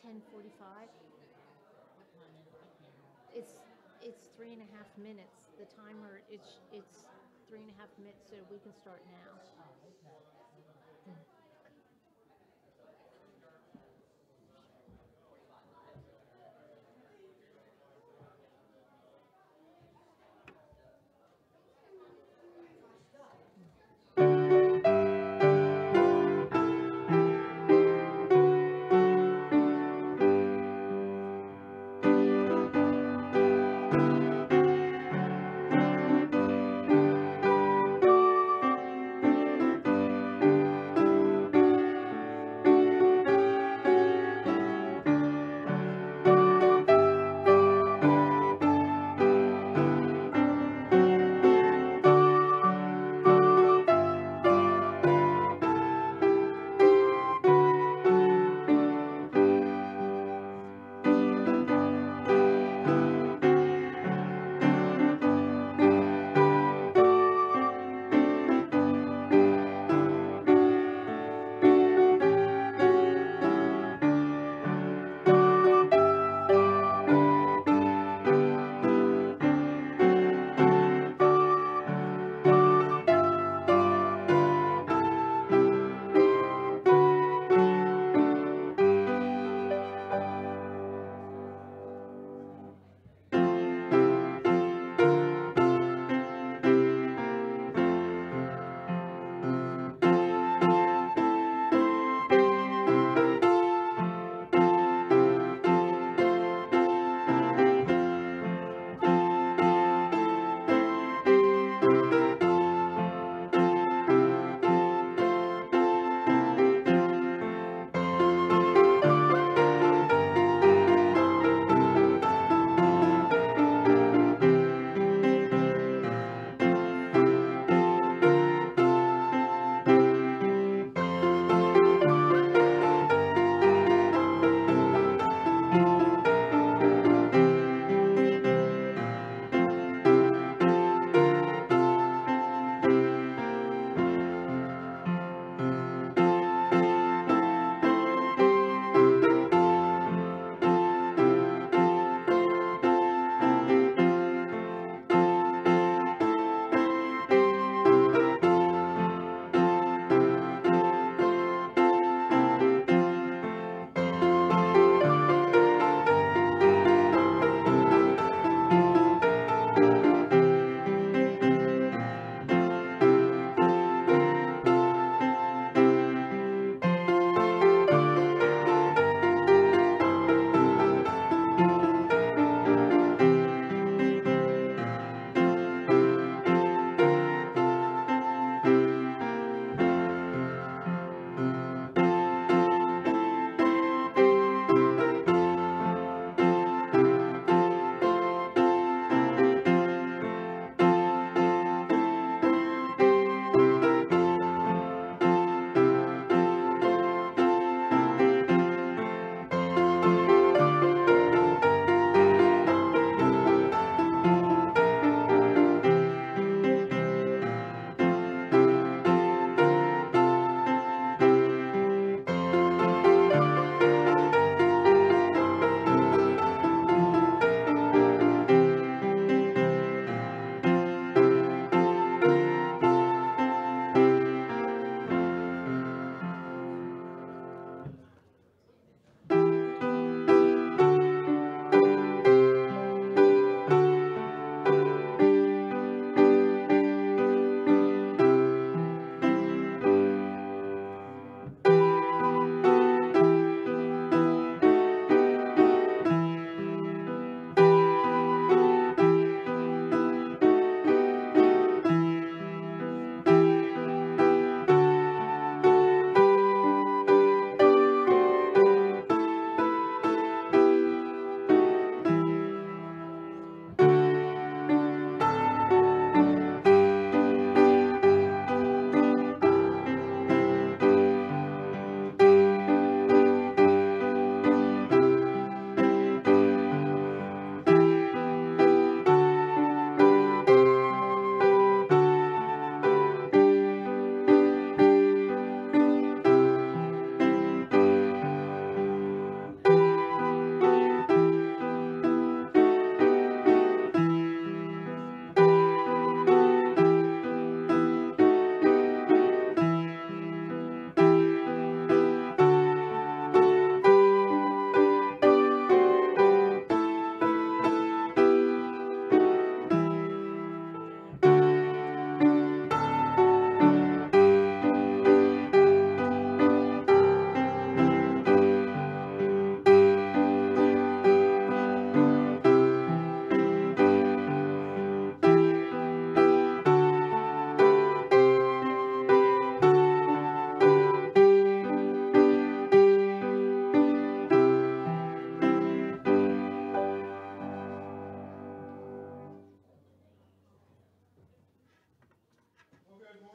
10:45. It's 3.5 minutes. The timer, it's 3.5 minutes, so we can start now.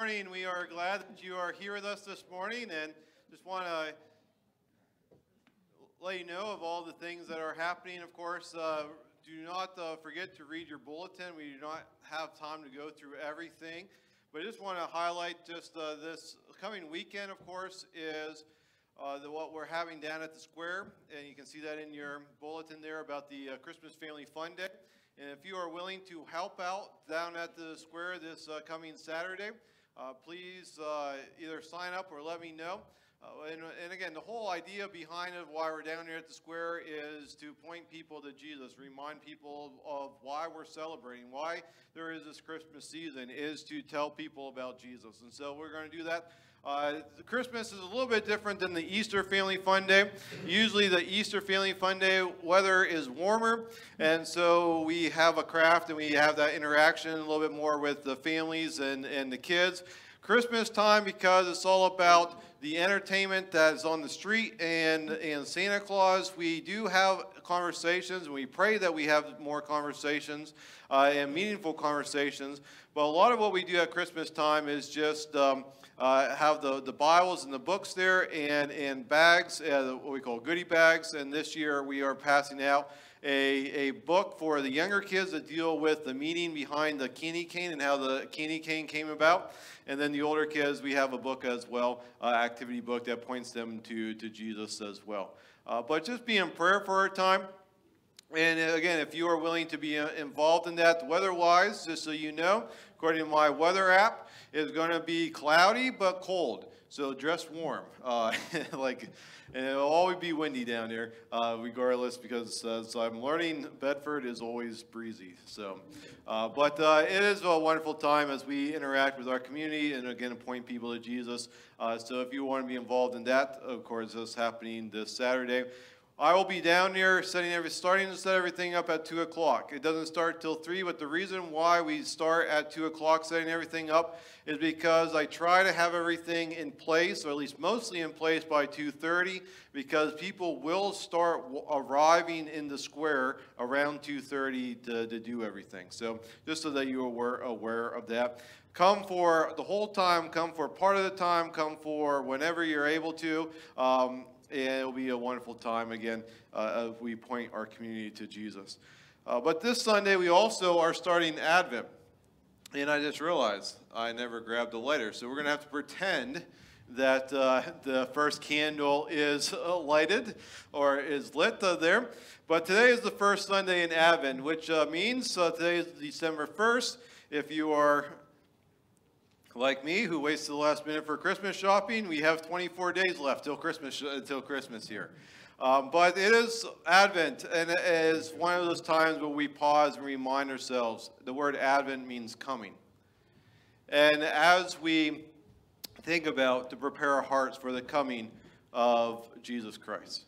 Morning. We are glad that you are here with us this morning, and just want to let you know of all the things that are happening. Of course, do not forget to read your bulletin. We do not have time to go through everything, but I just want to highlight just this coming weekend, of course, is what we're having down at the square, and you can see that in your bulletin there about the Christmas Family Fun Day. And if you are willing to help out down at the square this coming Saturday, please either sign up or let me know. And again, the whole idea behind it, why we're down here at the square, is to point people to Jesus, remind people of why we're celebrating, why there is this Christmas season, is to tell people about Jesus. And so we're going to do that. The Christmas is a little bit different than the Easter Family Fun Day. Usually the Easter Family Fun Day weather is warmer, and so we have a craft and we have that interaction a little bit more with the families and the kids. Christmas time, because it's all about the entertainment that is on the street and Santa Claus, we do have conversations, and we pray that we have more conversations and meaningful conversations. But a lot of what we do at Christmas time is just have the Bibles and the books there and bags, what we call goodie bags. And this year we are passing out a book for the younger kids that deal with the meaning behind the candy cane and how the candy cane came about. And then the older kids, we have a book as well, activity book that points them to Jesus as well. But just be in prayer for our time. And again, if you are willing to be involved in that, weather-wise, just so you know, according to my weather app, it's going to be cloudy but cold. So dress warm. And it'll always be windy down here, regardless, because as I'm learning, Bedford is always breezy. So, but it is a wonderful time as we interact with our community and again point people to Jesus. So if you want to be involved in that, of course, it's happening this Saturday. I will be down here starting to set everything up at 2 o'clock. It doesn't start till 3, but the reason why we start at 2 o'clock setting everything up is because I try to have everything in place, or at least mostly in place, by 2:30, because people will start arriving in the square around 2:30 to do everything. So just so that you are aware of that. Come for the whole time, come for part of the time, come for whenever you're able to. And it'll be a wonderful time again as we point our community to Jesus. But this Sunday we also are starting Advent. And I just realized I never grabbed a lighter. So we're going to have to pretend that the first candle is lighted or is lit there. But today is the first Sunday in Advent, which means today is December 1st. If you are like me, who waits to the last minute for Christmas shopping, we have 24 days left until Christmas here. But it is Advent, and it is one of those times where we pause and remind ourselves. The word Advent means coming. And as we think about to prepare our hearts for the coming of Jesus Christ.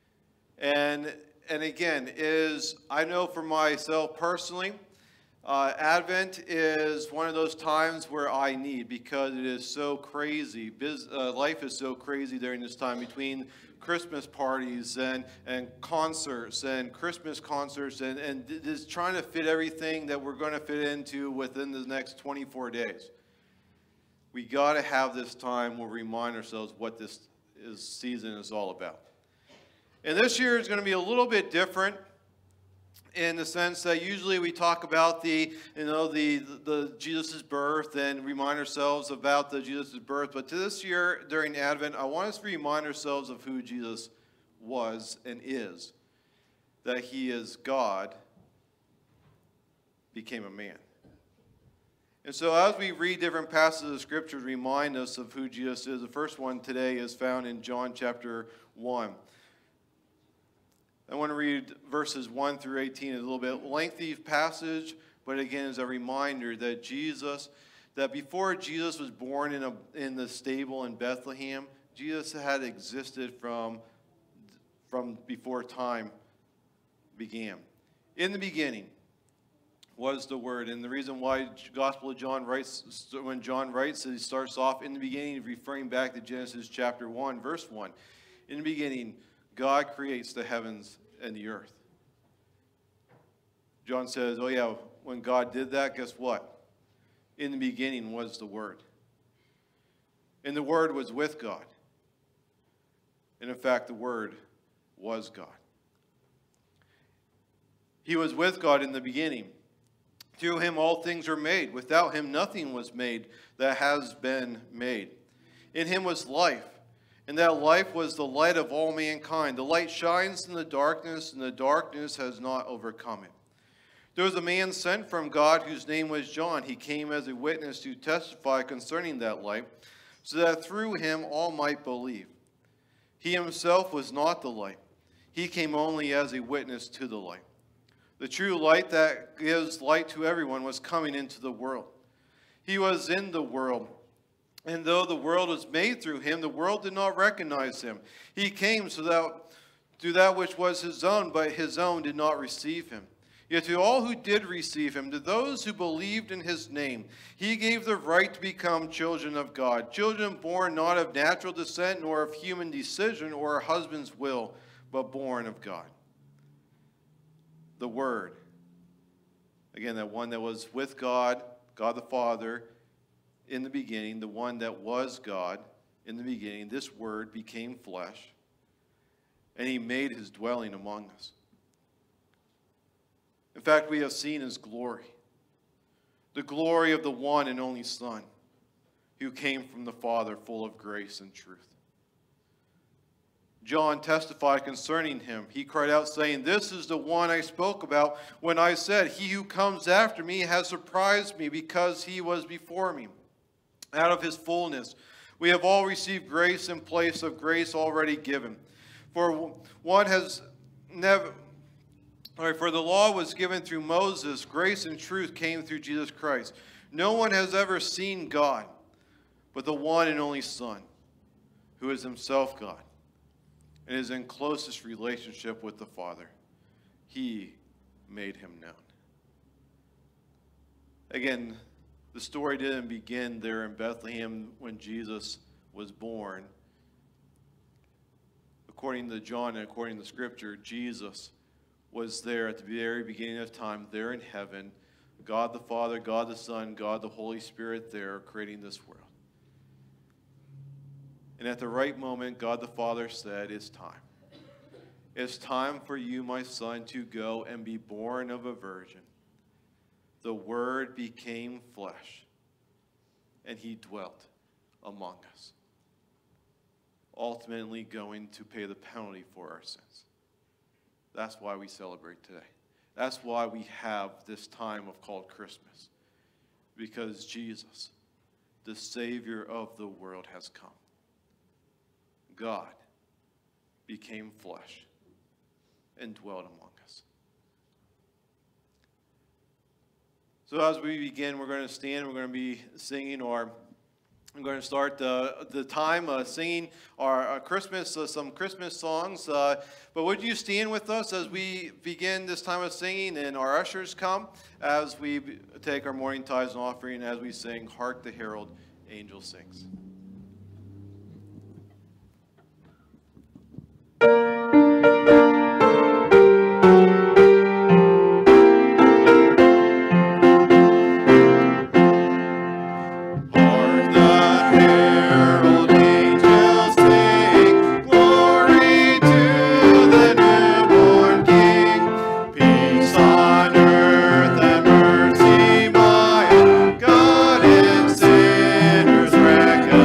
And again, I know for myself personally, Advent is one of those times where I need, because it is so crazy. Life is so crazy during this time, between Christmas parties and concerts and Christmas concerts and just trying to fit everything that we're going to fit into within the next 24 days. We got to have this time where we remind ourselves what this season is all about. And this year is going to be a little bit different, in the sense that usually we talk about the Jesus' birth and remind ourselves about the Jesus' birth. But this year during Advent, I want us to remind ourselves of who Jesus was and is. That he is God, became a man. And so as we read different passages of Scripture, remind us of who Jesus is. The first one today is found in John chapter 1. I want to read verses 1 through 18. It's a little bit lengthy passage, but again, it's a reminder that before Jesus was born in the stable in Bethlehem, Jesus had existed from before time began. In the beginning was the Word. And the reason why Gospel of John writes, when John writes, he starts off in the beginning, referring back to Genesis chapter 1, verse 1. In the beginning, God creates the heavens and the earth. John says, oh yeah, when God did that, guess what? In the beginning was the Word. and the Word was with God. And in fact, the Word was God. He was with God in the beginning. Through him all things were made. Without him nothing was made that has been made. In him was life, and that life was the light of all mankind. The light shines in the darkness, and the darkness has not overcome it. There was a man sent from God whose name was John. He came as a witness to testify concerning that light, so that through him all might believe. He himself was not the light. He came only as a witness to the light. The true light that gives light to everyone was coming into the world. He was in the world, and though the world was made through him, the world did not recognize him. He came to that which was his own, but his own did not receive him. Yet to all who did receive him, to those who believed in his name, he gave the right to become children of God, children born not of natural descent, nor of human decision or a husband's will, but born of God. The Word, again, that one that was with God, God the Father, in the beginning, the one that was God in the beginning, this Word became flesh, and he made his dwelling among us. In fact, we have seen his glory, the glory of the one and only Son, who came from the Father full of grace and truth. John testified concerning him. He cried out, saying, "This is the one I spoke about when I said, 'He who comes after me has surprised me because he was before me.' Out of his fullness we have all received grace in place of grace already given. For the law was given through Moses, grace and truth came through Jesus Christ. No one has ever seen God, but the one and only Son, who is himself God, and is in closest relationship with the Father. He made him known." Again, the story didn't begin there in Bethlehem when Jesus was born. According to John and according to Scripture, Jesus was there at the very beginning of time, there in heaven. God the Father, God the Son, God the Holy Spirit there creating this world. And at the right moment, God the Father said, "It's time. It's time for you, my Son, to go and be born of a virgin." The Word became flesh, and he dwelt among us, ultimately going to pay the penalty for our sins. That's why we celebrate today. That's why we have this time called Christmas, because Jesus, the Savior of the world, has come. God became flesh and dwelt among us. So as we begin, we're going to stand, we're going to be singing I'm going to start the time singing our Christmas, some Christmas songs. But would you stand with us as we begin this time of singing, and our ushers come as we take our morning tithes and offering, as we sing, "Hark the Herald Angel Sings." Sinners reckoned.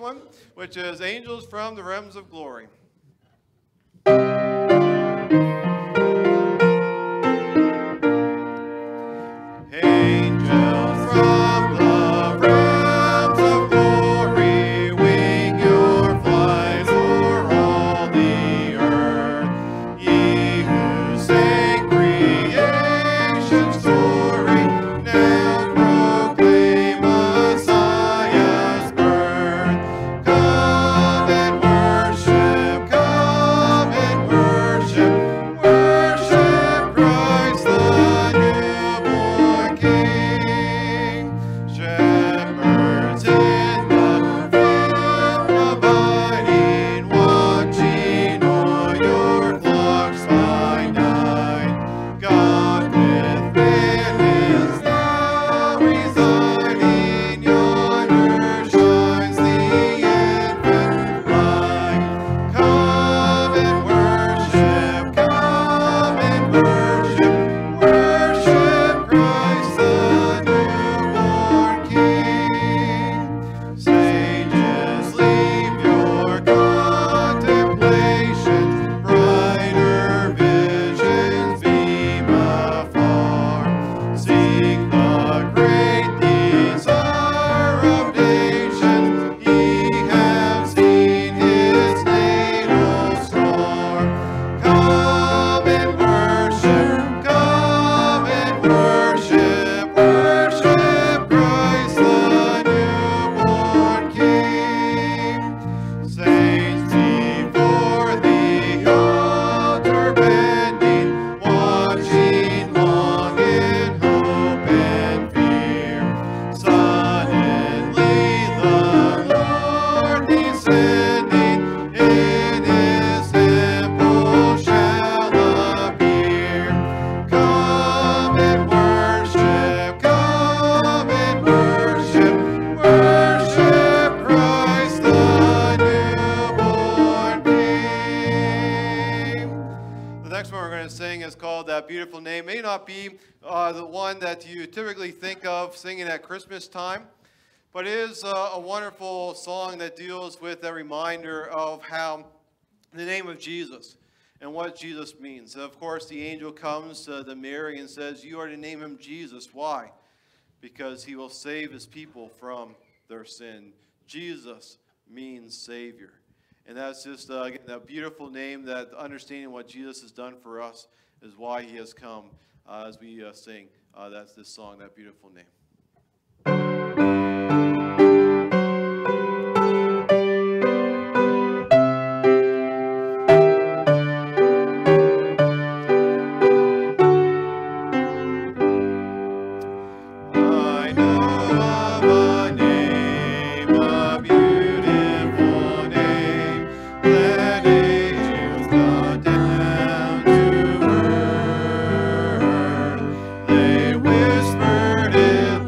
one, which is Angels from the Realms of Glory. Angels from the realms of glory, wing your flight o'er all the earth. Ye who sang creation's story, now proclaim Messiah's birth. Come and worship, worship Christ the newborn King. Shepherds in the field abiding, watching o'er your flocks by night. God with man is now residing, yonder shines the infant light. Come and worship, worship Christ the newborn King. Sages, leave your contemplations, brighter visions beam afar. Seek the great desire of nations, ye have seen his natal star. Come and worship, worship Christ the newborn King. Saints before the altar bending, watching long in hope and fear. Suddenly the Lord descending, in his temple shall appear. Come and worship, worship Christ the newborn King. The next one we're going to sing is called That Beautiful Name. May not be the one that you typically think of singing at Christmas time, but it is a wonderful song that deals with a reminder of how the name of Jesus and what Jesus means. Of course, the angel comes to Mary and says, you are to name him Jesus. Why? Because he will save his people from their sin. Jesus means Savior. And that's just, again, that beautiful name, that understanding what Jesus has done for us is why he has come as we sing. That's this song, That Beautiful Name. I know of a name, a beautiful name, that angels come down to earth. They whispered his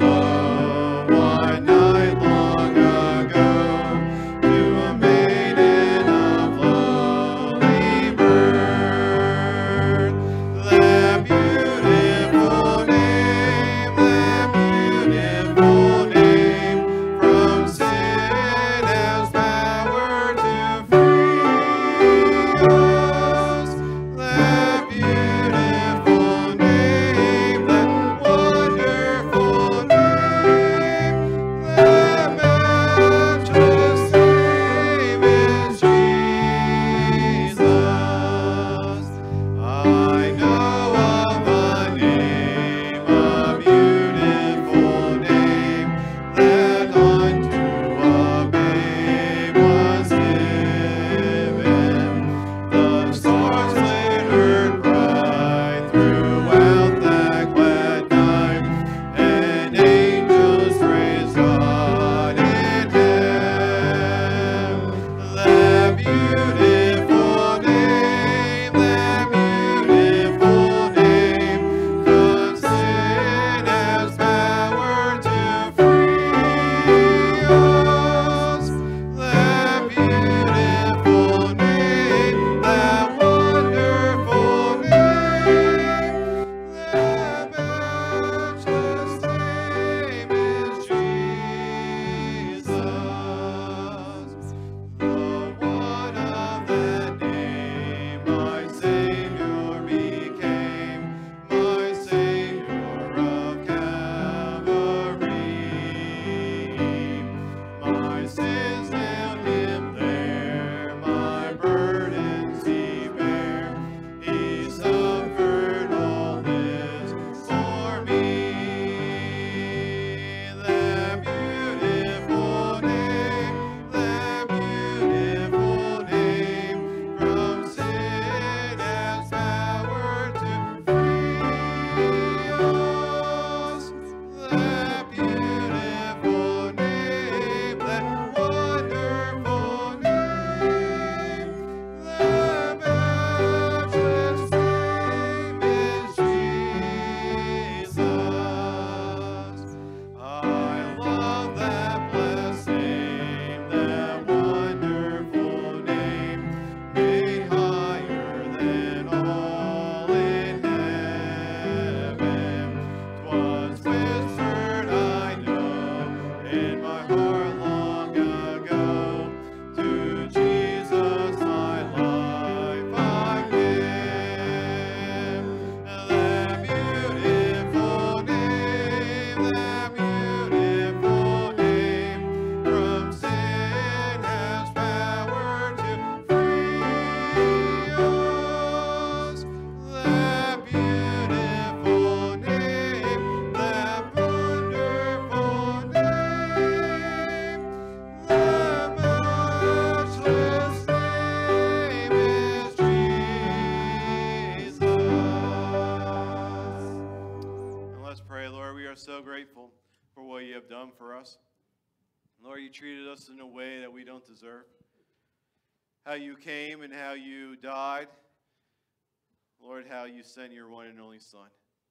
have done for us. Lord, you treated us in a way that we don't deserve. How you came and how you died. Lord, how you sent your one and only Son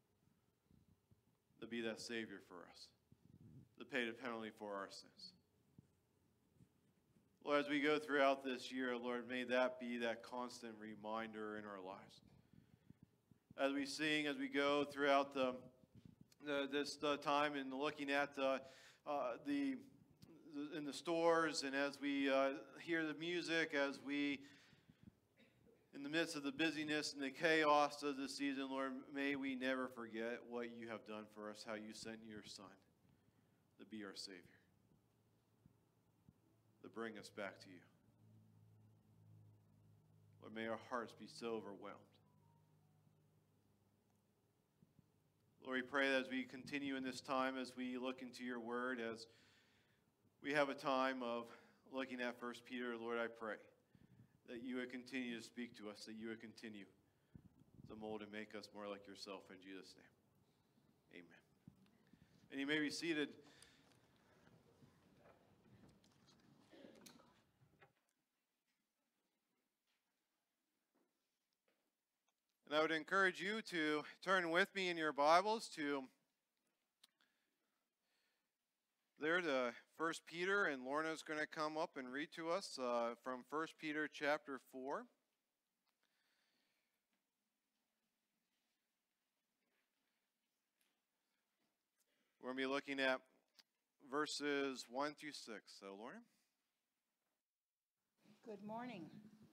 to be that Savior for us, to pay the penalty for our sins. Lord, as we go throughout this year, Lord, may that be that constant reminder in our lives. As we sing, as we go throughout this time and looking at in the stores, and as we hear the music, as we, in the midst of the busyness and the chaos of this season, Lord, may we never forget what you have done for us, how you sent your Son to be our Savior, to bring us back to you. Lord, may our hearts be so overwhelmed. Lord, we pray that as we continue in this time, as we look into your word, as we have a time of looking at 1 Peter, Lord, I pray that you would continue to speak to us, that you would continue to mold and make us more like yourself. In Jesus' name, amen. And you may be seated. And I would encourage you to turn with me in your Bibles to there to 1 Peter, and Lorna's going to come up and read to us from 1 Peter chapter 4. We're going to be looking at verses 1 through 6. So, Lorna? Good morning.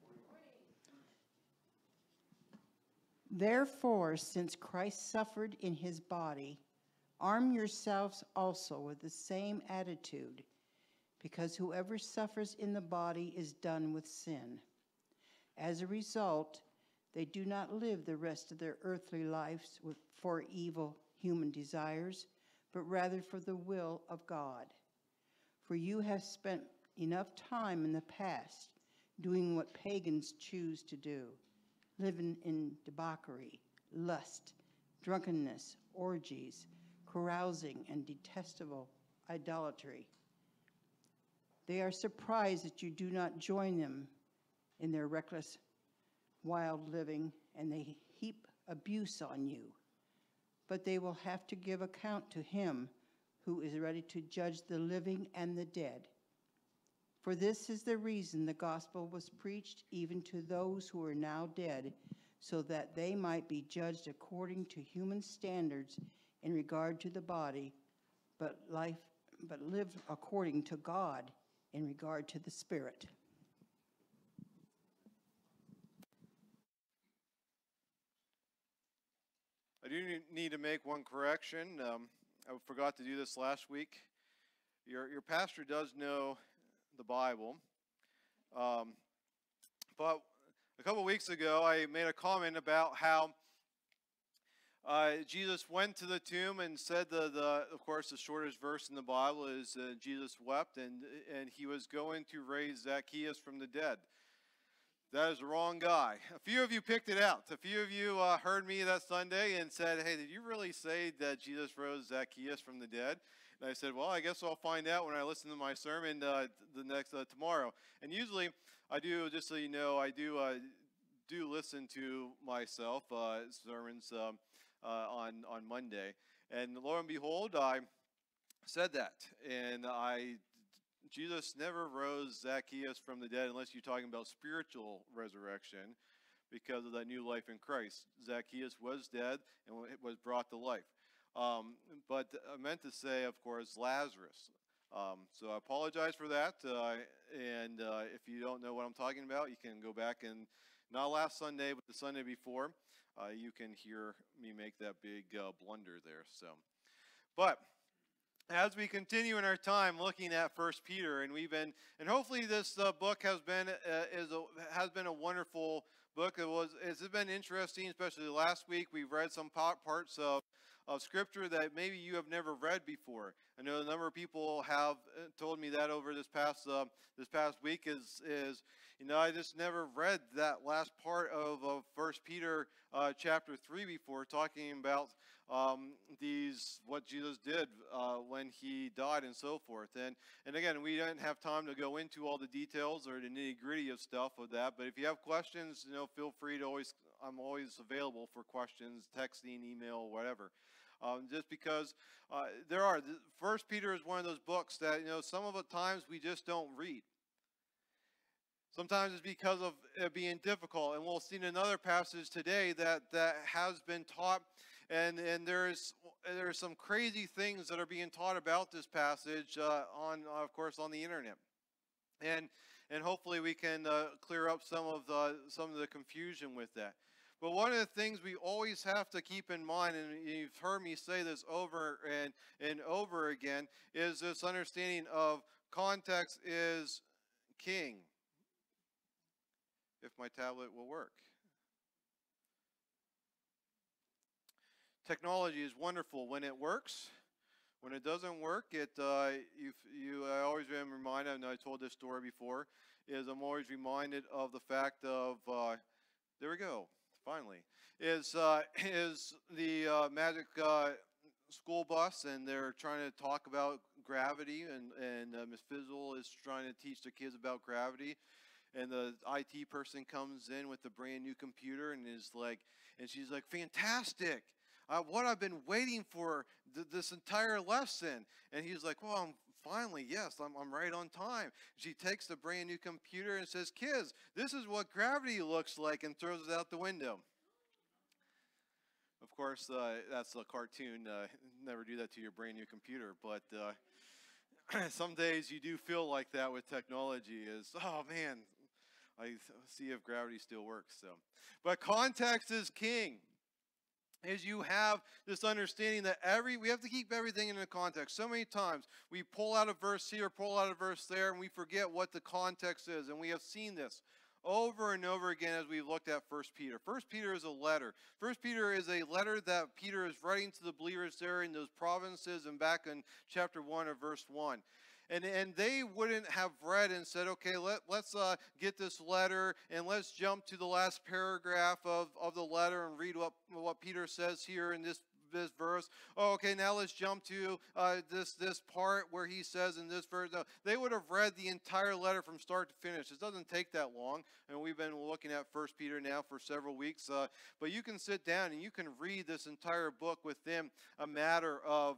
Therefore, since Christ suffered in his body, arm yourselves also with the same attitude, because whoever suffers in the body is done with sin. As a result, they do not live the rest of their earthly lives for evil human desires, but rather for the will of God. For you have spent enough time in the past doing what pagans choose to do, living in debauchery, lust, drunkenness, orgies, carousing, and detestable idolatry. They are surprised that you do not join them in their reckless, wild living, and they heap abuse on you. But they will have to give account to him who is ready to judge the living and the dead. For this is the reason the gospel was preached even to those who are now dead, so that they might be judged according to human standards in regard to the body, but live according to God in regard to the spirit. I do need to make one correction. I forgot to do this last week. Your pastor does know the Bible. But a couple weeks ago, I made a comment about how Jesus went to the tomb and said of course, the shortest verse in the Bible is Jesus wept, and he was going to raise Zacchaeus from the dead. That is the wrong guy. A few of you picked it out. A few of you heard me that Sunday and said, hey, did you really say that Jesus rose Zacchaeus from the dead? And I said, well, I guess I'll find out when I listen to my sermon tomorrow. And usually I do, just so you know, I do listen to myself sermons on Monday. And lo and behold, I said that. And Jesus never rose Zacchaeus from the dead unless you're talking about spiritual resurrection because of that new life in Christ. Zacchaeus was dead and was brought to life. But I meant to say, of course, Lazarus. So I apologize for that. And if you don't know what I'm talking about, you can go back and, not last Sunday, but the Sunday before, you can hear me make that big blunder there. But as we continue in our time looking at 1 Peter, and hopefully this book has been a wonderful book. It's been interesting, especially last week. We've read some parts of Scripture that maybe you have never read before. I know a number of people have told me that over this past week. I just never read that last part of 1 Peter chapter 3 before, talking about what Jesus did when he died and so forth. And again, we didn't have time to go into all the details or the nitty-gritty of stuff with that, but if you have questions, feel free to I'm always available for questions, texting, email, whatever. Just because First Peter is one of those books that, some of the times we just don't read. Sometimes it's because of it being difficult, and we'll see in another passage today that has been taught, and there's some crazy things that are being taught about this passage of course, on the internet, and hopefully we can clear up some of the confusion with that. But one of the things we always have to keep in mind, and you've heard me say this over and over again, is this understanding of context is king. If my tablet will work. Technology is wonderful when it works. When it doesn't work, I always am reminded, and I told this story before, I'm always reminded of the fact of, there we go, finally, is the magic school bus, and they're trying to talk about gravity, and Miss Fizzle is trying to teach the kids about gravity. And the IT person comes in with a brand new computer and she's like, fantastic. What I've been waiting for this entire lesson. And he's like, well, I'm right on time. She takes the brand new computer and says, kids, this is what gravity looks like, and throws it out the window. Of course, that's a cartoon. Never do that to your brand new computer. But some days you do feel like that with technology oh man, I see if gravity still works. But context is king. As you have this understanding that we have to keep everything in a context. So many times we pull out a verse here, pull out a verse there, and we forget what the context is. And we have seen this over and over again as we've looked at 1 Peter. 1 Peter is a letter. 1 Peter is a letter that Peter is writing to the believers there in those provinces and back in chapter 1 or verse 1. And they wouldn't have read and said, okay, let's get this letter and let's jump to the last paragraph of the letter and read what Peter says here in this verse. Oh, okay, now let's jump to this part where he says in this verse. No, they would have read the entire letter from start to finish. It doesn't take that long, and we've been looking at 1 Peter now for several weeks. But you can sit down and you can read this entire book within a matter of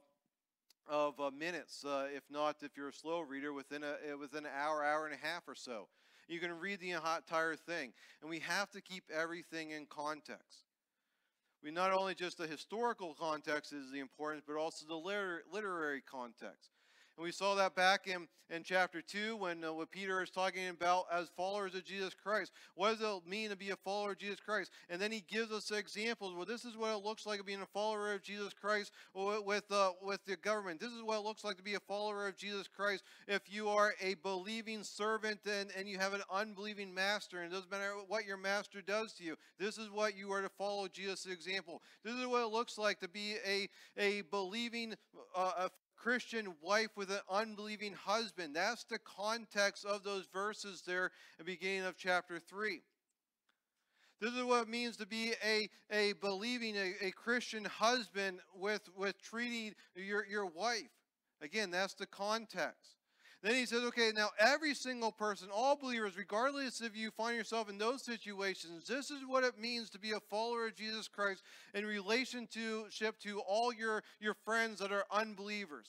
minutes, if you're a slow reader, within an hour and a half or so. You can read the entire thing. And we have to keep everything in context. We not only just the historical context is the importance, but also the literary context. And we saw that back in chapter 2 when Peter is talking about as followers of Jesus Christ. What does it mean to be a follower of Jesus Christ? And then he gives us examples. Well, this is what it looks like being a follower of Jesus Christ with the government. This is what it looks like to be a follower of Jesus Christ if you are a believing servant and you have an unbelieving master. And it doesn't matter what your master does to you. This is what you are to follow Jesus' example. This is what it looks like to be a believing Christian wife with an unbelieving husband. That's the context of those verses there at the beginning of chapter 3. This is what it means to be a believing, a Christian husband with treating your wife. Again, that's the context. Then he says, okay, now every single person, all believers, regardless if you find yourself in those situations, this is what it means to be a follower of Jesus Christ in relationship to all your friends that are unbelievers.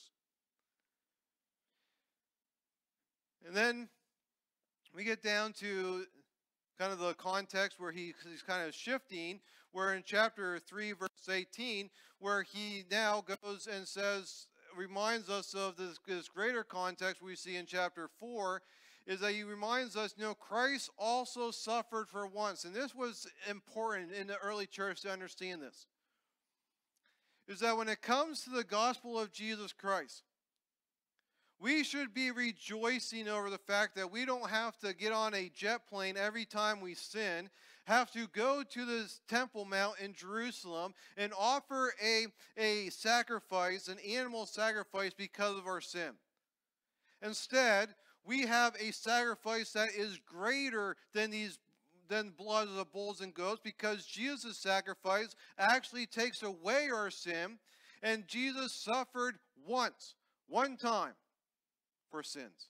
And then we get down to kind of the context where he's kind of shifting, where in chapter 3, verse 18, where he now goes and reminds us of this greater context we see in chapter 4, is that he reminds us, Christ also suffered for once. And this was important in the early church to understand this. Is that when it comes to the gospel of Jesus Christ, we should be rejoicing over the fact that we don't have to get on a jet plane every time we sin, have to go to this Temple Mount in Jerusalem and offer a sacrifice, an animal sacrifice because of our sin. Instead, we have a sacrifice that is greater than blood of bulls and goats, because Jesus' sacrifice actually takes away our sin, and Jesus suffered one time for sins.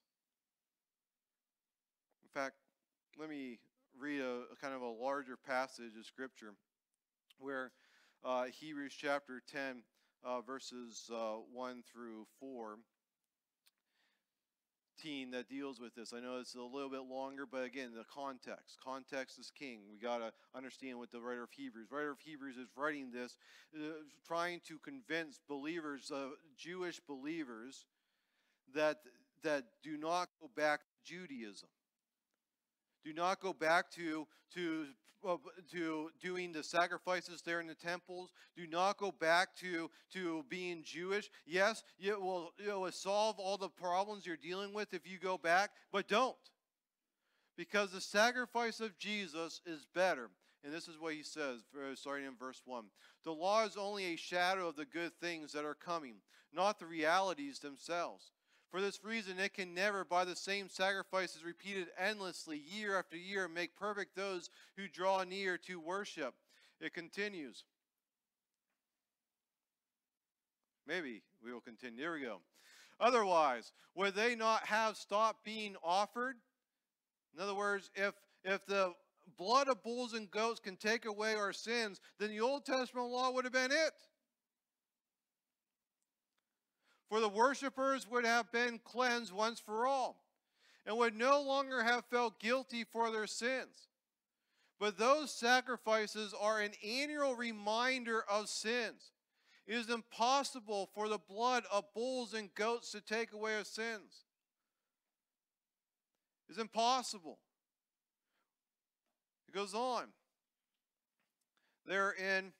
In fact, let me read a kind of a larger passage of Scripture where Hebrews chapter 10, verses 1 through 14, that deals with this. I know it's a little bit longer, but again, the context. Context is king. We got to understand what the writer of Hebrews is writing this, trying to convince believers, Jewish believers, that do not go back to Judaism. Do not go back to doing the sacrifices there in the temples. Do not go back to being Jewish. Yes, it will solve all the problems you're dealing with if you go back, but don't. Because the sacrifice of Jesus is better. And this is what he says, starting in verse 1. The law is only a shadow of the good things that are coming, not the realities themselves. For this reason, it can never, by the same sacrifices repeated endlessly, year after year, make perfect those who draw near to worship. It continues. Maybe we will continue. Here we go. Otherwise, would they not have stopped being offered? In other words, if the blood of bulls and goats can take away our sins, then the Old Testament law would have been it. For the worshipers would have been cleansed once for all, and would no longer have felt guilty for their sins. But those sacrifices are an annual reminder of sins. It is impossible for the blood of bulls and goats to take away our sins. It's impossible. It goes on. They're in...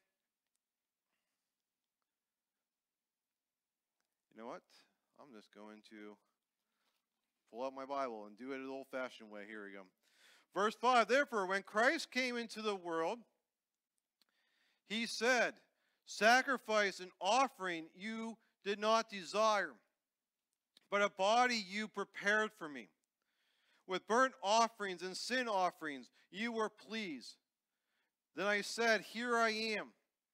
You know what? I'm just going to pull out my Bible and do it the old-fashioned way. Here we go. Verse 5, therefore, when Christ came into the world, he said, sacrifice and offering you did not desire, but a body you prepared for me. With burnt offerings and sin offerings you were pleased. Then I said, here I am.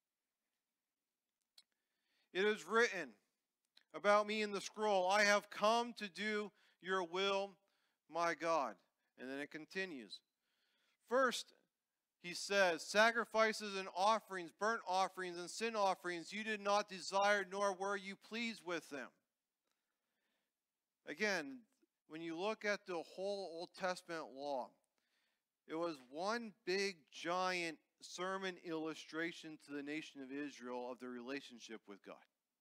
It is written about me in the scroll, I have come to do your will, my God. And then it continues. First, he says, sacrifices and offerings, burnt offerings and sin offerings, you did not desire, nor were you pleased with them. Again, when you look at the whole Old Testament law, it was one big, giant sermon illustration to the nation of Israel of their relationship with God.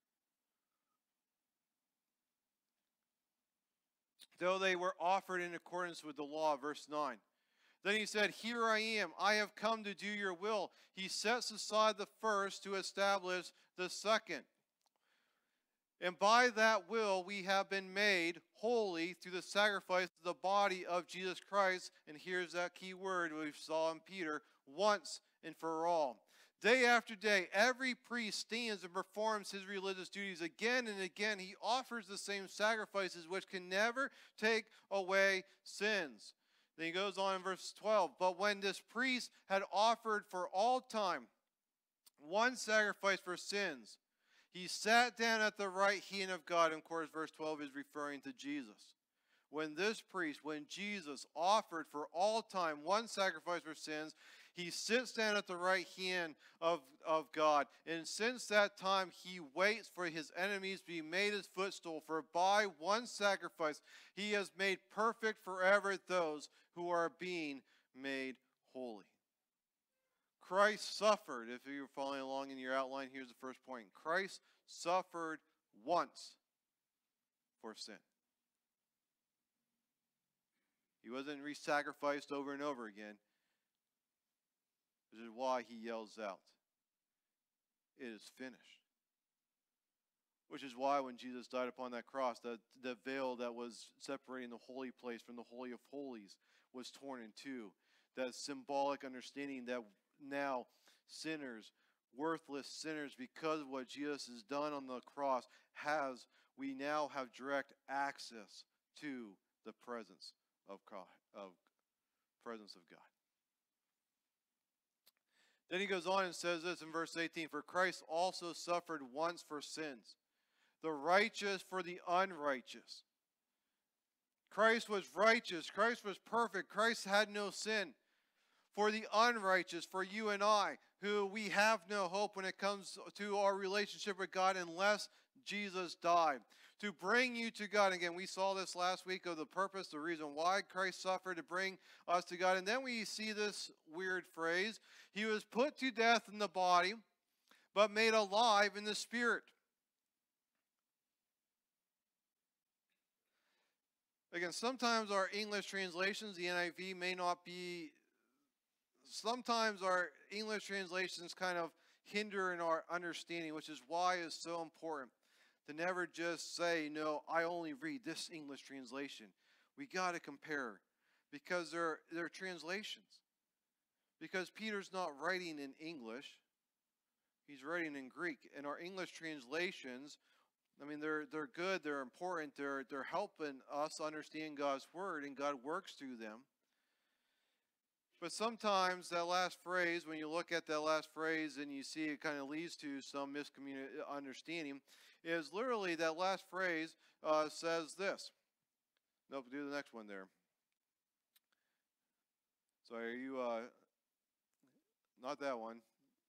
Though they were offered in accordance with the law, verse 9. Then he said, here I am, I have come to do your will. He sets aside the first to establish the second. And by that will we have been made holy through the sacrifice of the body of Jesus Christ. And here's that key word we saw in Peter, once and for all. Day after day, every priest stands and performs his religious duties. Again and again, he offers the same sacrifices which can never take away sins. Then he goes on in verse 12. But when this priest had offered for all time one sacrifice for sins, he sat down at the right hand of God. And of course, verse 12 is referring to Jesus. When this priest, when Jesus offered for all time one sacrifice for sins, he sits down at the right hand of God. And since that time, he waits for his enemies to be made his footstool. For by one sacrifice, he has made perfect forever those who are being made holy. Christ suffered. If you're following along in your outline, here's the first point. Christ suffered once for sin. He wasn't re-sacrificed over and over again. This is why he yells out, it is finished. Which is why when Jesus died upon that cross, the veil that was separating the holy place from the Holy of Holies was torn in two. That symbolic understanding that now sinners, worthless sinners, because of what Jesus has done on the cross, we now have direct access to the presence of God, presence of God. Then he goes on and says this in verse 18, "For Christ also suffered once for sins, the righteous for the unrighteous." Christ was righteous. Christ was perfect. Christ had no sin. For the unrighteous, for you and I, who we have no hope when it comes to our relationship with God unless Jesus died. To bring you to God. Again, we saw this last week of the purpose, the reason why Christ suffered, to bring us to God. And then we see this weird phrase, "He was put to death in the body, but made alive in the spirit." Again, sometimes our English translations, the NIV, may not be, sometimes our English translations kind of hinder in our understanding, which is why it's so important to never just say, no, I only read this English translation. We got to compare because they're translations. Because Peter's not writing in English, he's writing in Greek. And our English translations, I mean, they're good, they're important, they're helping us understand God's word, and God works through them. But sometimes that last phrase, when you look at that last phrase and you see it kind of leads to some misunderstanding, is literally that last phrase says this. Nope, do the next one there. Sorry, are you, not that one.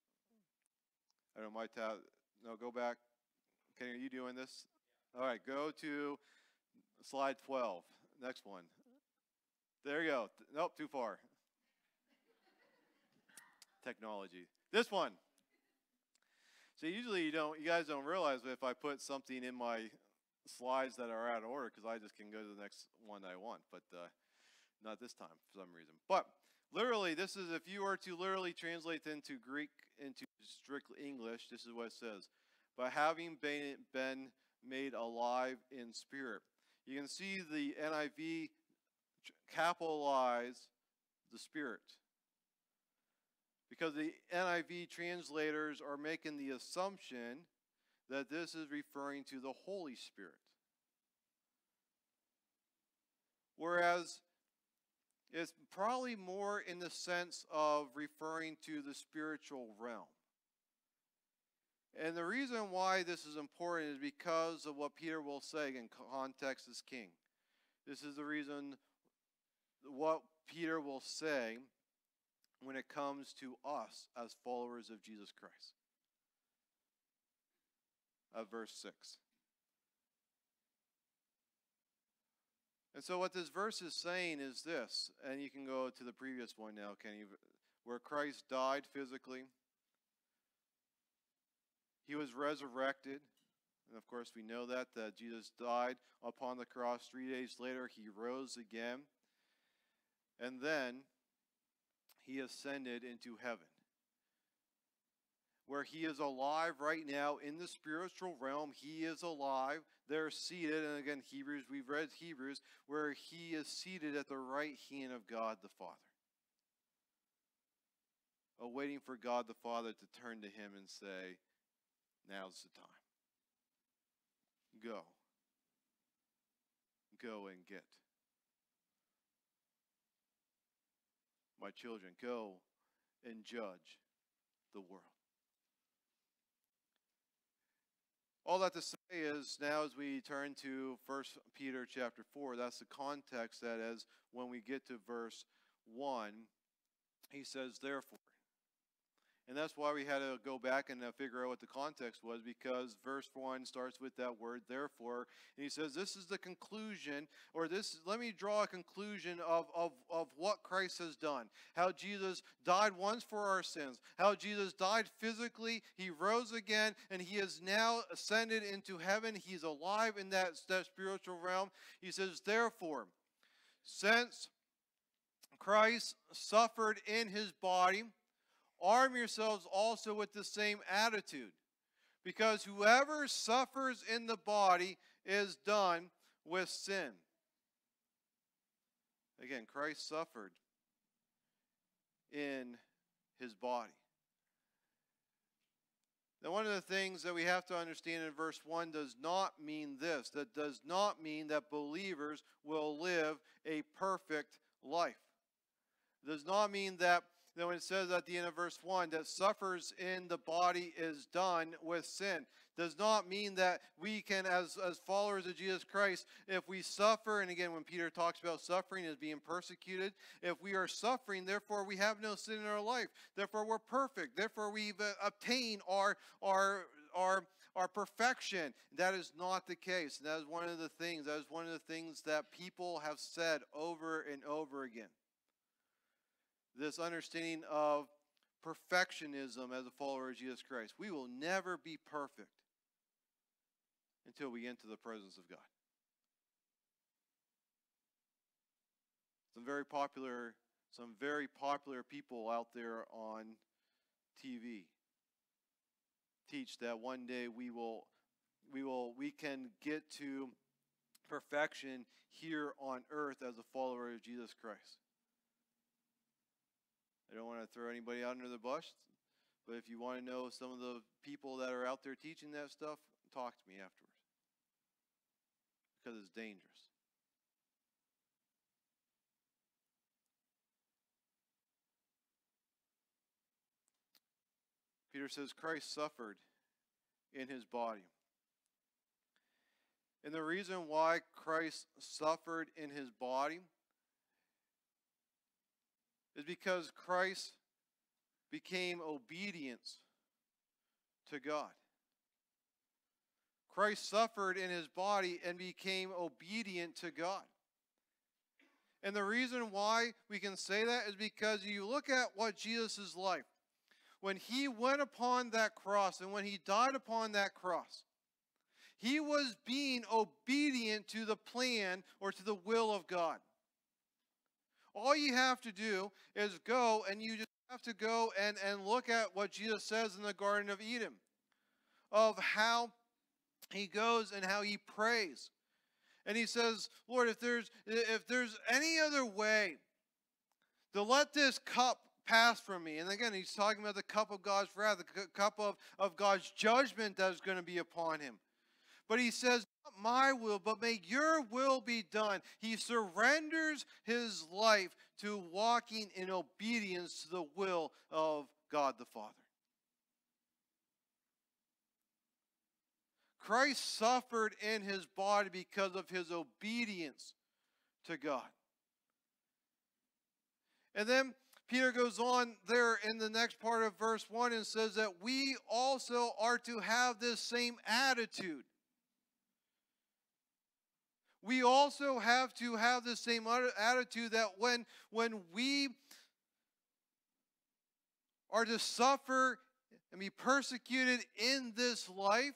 I don't know, my tab, no, go back. Okay, are you doing this? All right, go to slide 12. Next one. There you go. Nope, too far. Technology. This one. So usually you guys don't realize if I put something in my slides that are out of order, because I just can go to the next one I want, but not this time for some reason. But literally, this is, if you were to literally translate into Greek, into strict English, this is what it says. By having been made alive in spirit. You can see the NIV capitalize the Spirit. Because the NIV translators are making the assumption that this is referring to the Holy Spirit. Whereas it's probably more in the sense of referring to the spiritual realm. And the reason why this is important is because of what Peter will say, in context is king. This is the reason what Peter will say when it comes to us as followers of Jesus Christ. Verse 6. And so what this verse is saying is this, and you can go to the previous one now, Kenny, where Christ died physically. He was resurrected. And of course we know that Jesus died upon the cross. 3 days later he rose again. And then he ascended into heaven, where he is alive right now in the spiritual realm. He is alive. They're seated. And again, Hebrews, we've read Hebrews, where he is seated at the right hand of God the Father, awaiting for God the Father to turn to him and say, now's the time. Go. Go and get. My children, go and judge the world. All that to say is, now as we turn to 1 Peter chapter 4, that's the context that as when we get to verse 1, he says, therefore. And that's why we had to go back and figure out what the context was, because verse 1 starts with that word, therefore. And he says, this is the conclusion, or this, let me draw a conclusion of what Christ has done. How Jesus died once for our sins. How Jesus died physically, he rose again, and he is now ascended into heaven. He's alive in that spiritual realm. He says, therefore, since Christ suffered in his body, arm yourselves also with the same attitude, because whoever suffers in the body is done with sin. Again, Christ suffered in his body. And one of the things that we have to understand in verse 1 does not mean this. That does not mean that believers will live a perfect life. It does not mean that when it says at the end of verse 1 that suffers in the body is done with sin. Does not mean that we can, as followers of Jesus Christ, if we suffer, and again when Peter talks about suffering as being persecuted, if we are suffering, therefore we have no sin in our life. Therefore we're perfect. Therefore we've obtained our perfection. That is not the case. That is one of the things. That is one of the things that people have said over and over again. This understanding of perfectionism as a follower of Jesus Christ. We will never be perfect until we enter the presence of God. Some very popular people out there on TV teach that one day we can get to perfection here on earth as a follower of Jesus Christ. I don't want to throw anybody out under the bus, but if you want to know some of the people that are out there teaching that stuff, talk to me afterwards. Because it's dangerous. Peter says Christ suffered in his body. And the reason why Christ suffered in his body is because Christ became obedience to God. Christ suffered in his body and became obedient to God. And the reason why we can say that is because you look at what Jesus' life, when he went upon that cross and when he died upon that cross, he was being obedient to the plan or to the will of God. All you have to do is go, and you just have to go and look at what Jesus says in the Garden of Eden, of how he goes and how he prays. And he says, Lord, if there's any other way to let this cup pass from me. And again, he's talking about the cup of God's wrath, the cup of God's judgment that is going to be upon him. But he says, not my will, but may your will be done. He surrenders his life to walking in obedience to the will of God the Father. Christ suffered in his body because of his obedience to God. And then Peter goes on there in the next part of verse 1 and says that we also are to have this same attitude. We also have to have the same attitude that when we are to suffer and be persecuted in this life,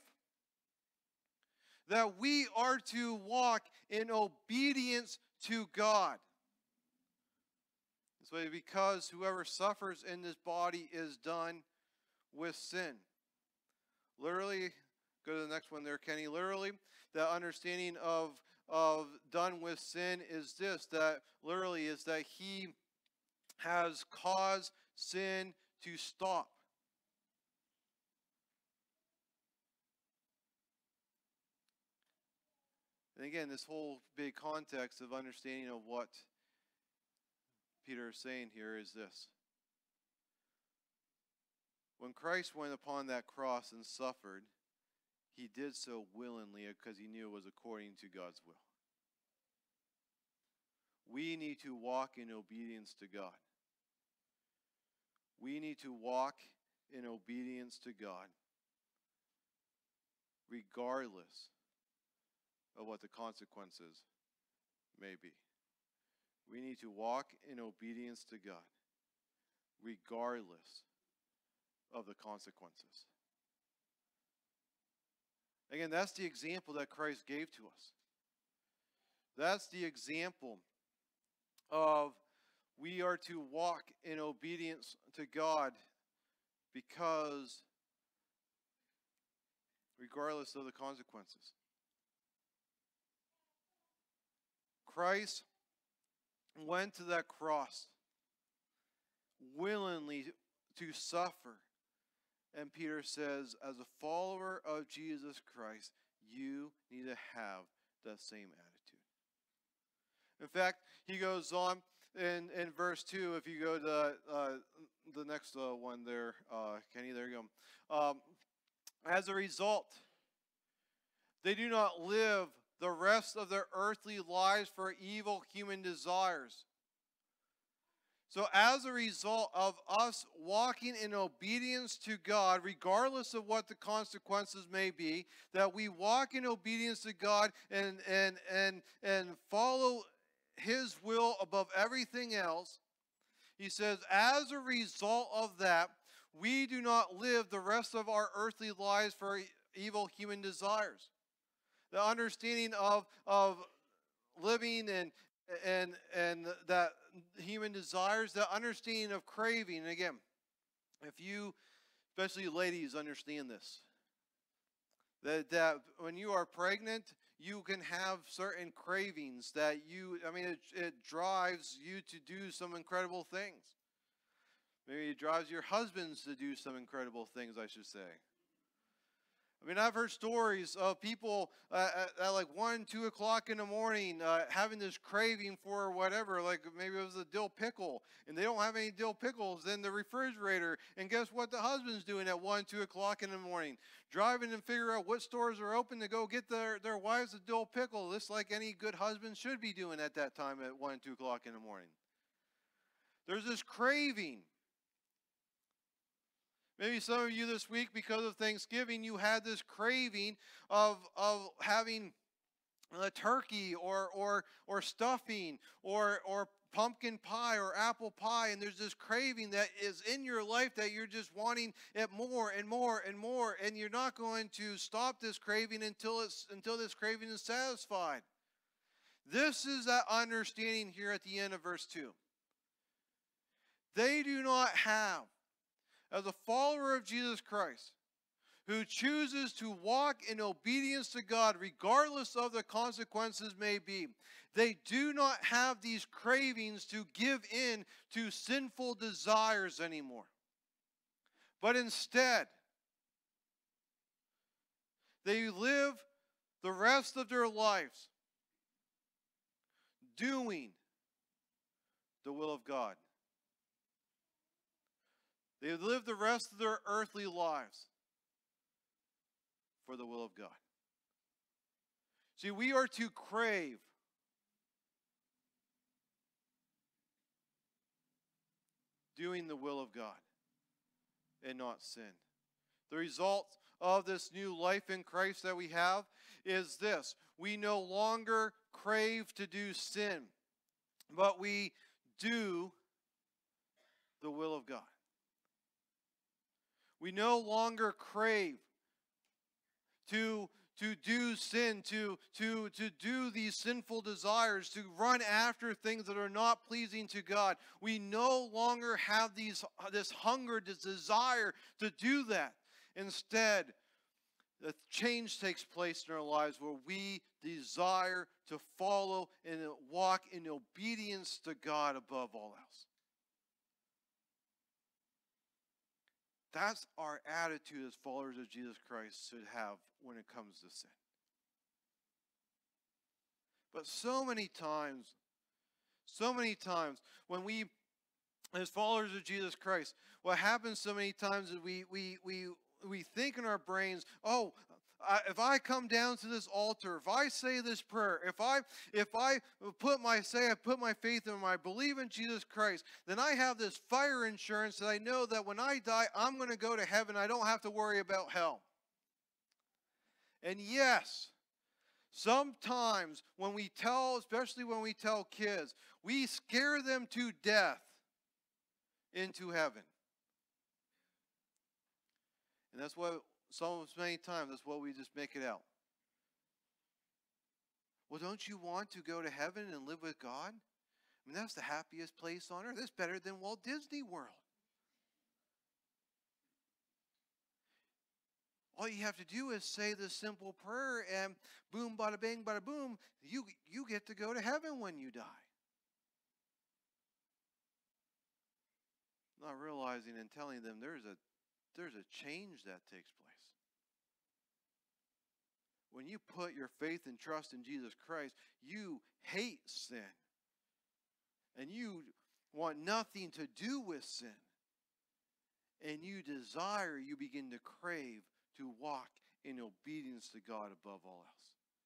that we are to walk in obedience to God. This way, because whoever suffers in this body is done with sin. Literally, go to the next one there, Kenny. Literally, the understanding of done with sin is this, that literally is that he has caused sin to stop. And again, this whole big context of understanding of what Peter is saying here is this. When Christ went upon that cross and suffered, he did so willingly because he knew it was according to God's will. We need to walk in obedience to God. We need to walk in obedience to God, regardless of what the consequences may be. We need to walk in obedience to God, regardless of the consequences. Again, that's the example that Christ gave to us. That's the example of we are to walk in obedience to God because regardless of the consequences. Christ went to that cross willingly to suffer And Peter says, as a follower of Jesus Christ, you need to have that same attitude. In fact, he goes on in verse 2, if you go to the next one there, Kenny, there you go. As a result, they do not live the rest of their earthly lives for evil human desires. So as a result of us walking in obedience to God, regardless of what the consequences may be, that we walk in obedience to God and follow His will above everything else, he says, as a result of that, we do not live the rest of our earthly lives for evil human desires. The understanding of living and that human desires, the understanding of craving. And again, if you, especially ladies, understand this, that when you are pregnant, you can have certain cravings that it drives you to do some incredible things. Maybe it drives your husbands to do some incredible things, I should say. I mean, I've heard stories of people at like 1, 2 o'clock in the morning having this craving for whatever, like maybe it was a dill pickle, and they don't have any dill pickles in the refrigerator. And guess what the husband's doing at 1, 2 o'clock in the morning? Driving and figure out what stores are open to go get their wives a dill pickle, just like any good husband should be doing at that time at 1, 2 o'clock in the morning. There's this craving. Maybe some of you this week, because of Thanksgiving, you had this craving of having a turkey or stuffing or pumpkin pie or apple pie, and there's this craving that is in your life that you're just wanting it more and more and more, and you're not going to stop this craving until this craving is satisfied. This is that understanding here at the end of verse 2. They do not have, as a follower of Jesus Christ, who chooses to walk in obedience to God regardless of the consequences may be, they do not have these cravings to give in to sinful desires anymore. But instead, they live the rest of their lives doing the will of God. They live the rest of their earthly lives for the will of God. See, we are to crave doing the will of God and not sin. The result of this new life in Christ that we have is this: we no longer crave to do sin, but we do the will of God. We no longer crave to do sin, to do these sinful desires, to run after things that are not pleasing to God. We no longer have this hunger, this desire to do that. Instead, the change takes place in our lives where we desire to follow and walk in obedience to God above all else. That's our attitude as followers of Jesus Christ should have when it comes to sin. But so many times, when we, as followers of Jesus Christ, what happens so many times is we think in our brains, if I come down to this altar, if I say this prayer, if I put my faith in Him, I believe in Jesus Christ, then I have this fire insurance that I know that when I die, I'm going to go to heaven. I don't have to worry about hell. And yes, sometimes when we especially when we tell kids, we scare them to death into heaven. And that's what many times, that's what we just make it out. Well, don't you want to go to heaven and live with God? I mean, that's the happiest place on earth. It's better than Walt Disney World. All you have to do is say this simple prayer, and boom, bada bing, bada boom, you get to go to heaven when you die. Not realizing and telling them there's a there's a change that takes place. When you put your faith and trust in Jesus Christ, you hate sin. And you want nothing to do with sin. And you desire, you begin to crave to walk in obedience to God above all else.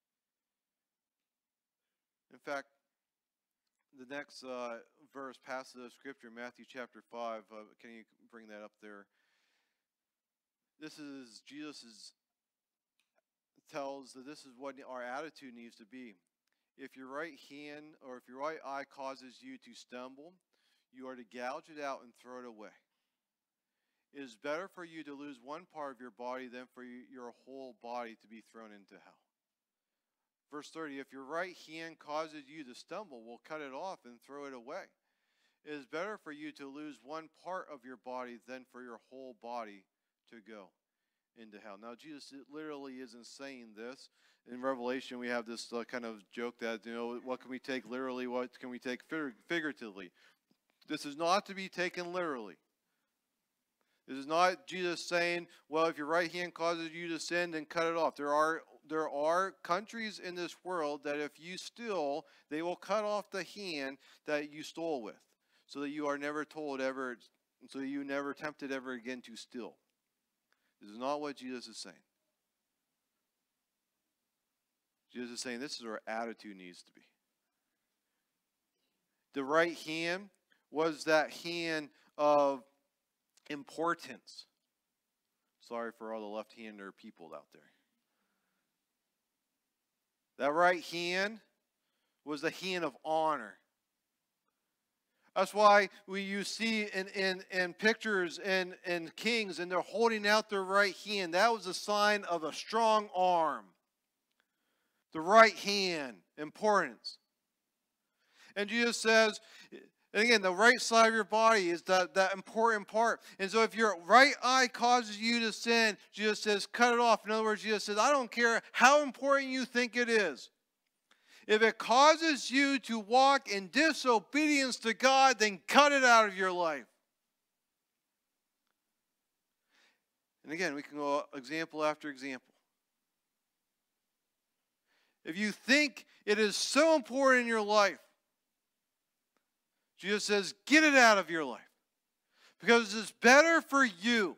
In fact, the next verse, passage of Scripture, Matthew chapter 5, can you bring that up there? This is Jesus' tells that this is what our attitude needs to be. If your right hand or if your right eye causes you to stumble, you are to gouge it out and throw it away. It is better for you to lose one part of your body than for your whole body to be thrown into hell. Verse 30, if your right hand causes you to stumble, well, cut it off and throw it away. It is better for you to lose one part of your body than for your whole body to go into hell. Now, Jesus literally isn't saying this. In Revelation, we have this kind of joke that, what can we take literally, what can we take figuratively? This is not to be taken literally. This is not Jesus saying, well, if your right hand causes you to sin, then cut it off. There are countries in this world that if you steal, they will cut off the hand that you stole with, so that you are never told ever, so that you never tempted ever again to steal. This is not what Jesus is saying. Jesus is saying this is where our attitude needs to be. The right hand was that hand of importance. Sorry for all the left-hander people out there. That right hand was the hand of honor. That's why you see in pictures and kings, and they're holding out their right hand. That was a sign of a strong arm. The right hand, importance. And Jesus says, and again, the right side of your body is that important part. And so if your right eye causes you to sin, Jesus says, cut it off. In other words, Jesus says, I don't care how important you think it is. If it causes you to walk in disobedience to God, then cut it out of your life. And again, we can go example after example. If you think it is so important in your life, Jesus says, get it out of your life. Because it's better for you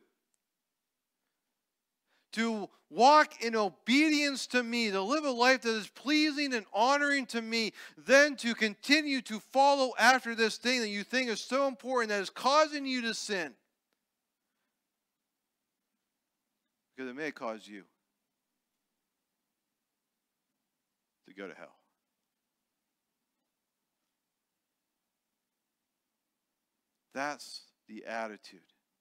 to walk in obedience to me, to live a life that is pleasing and honoring to me, than to continue to follow after this thing that you think is so important that is causing you to sin. Because it may cause you to go to hell. That's the attitude.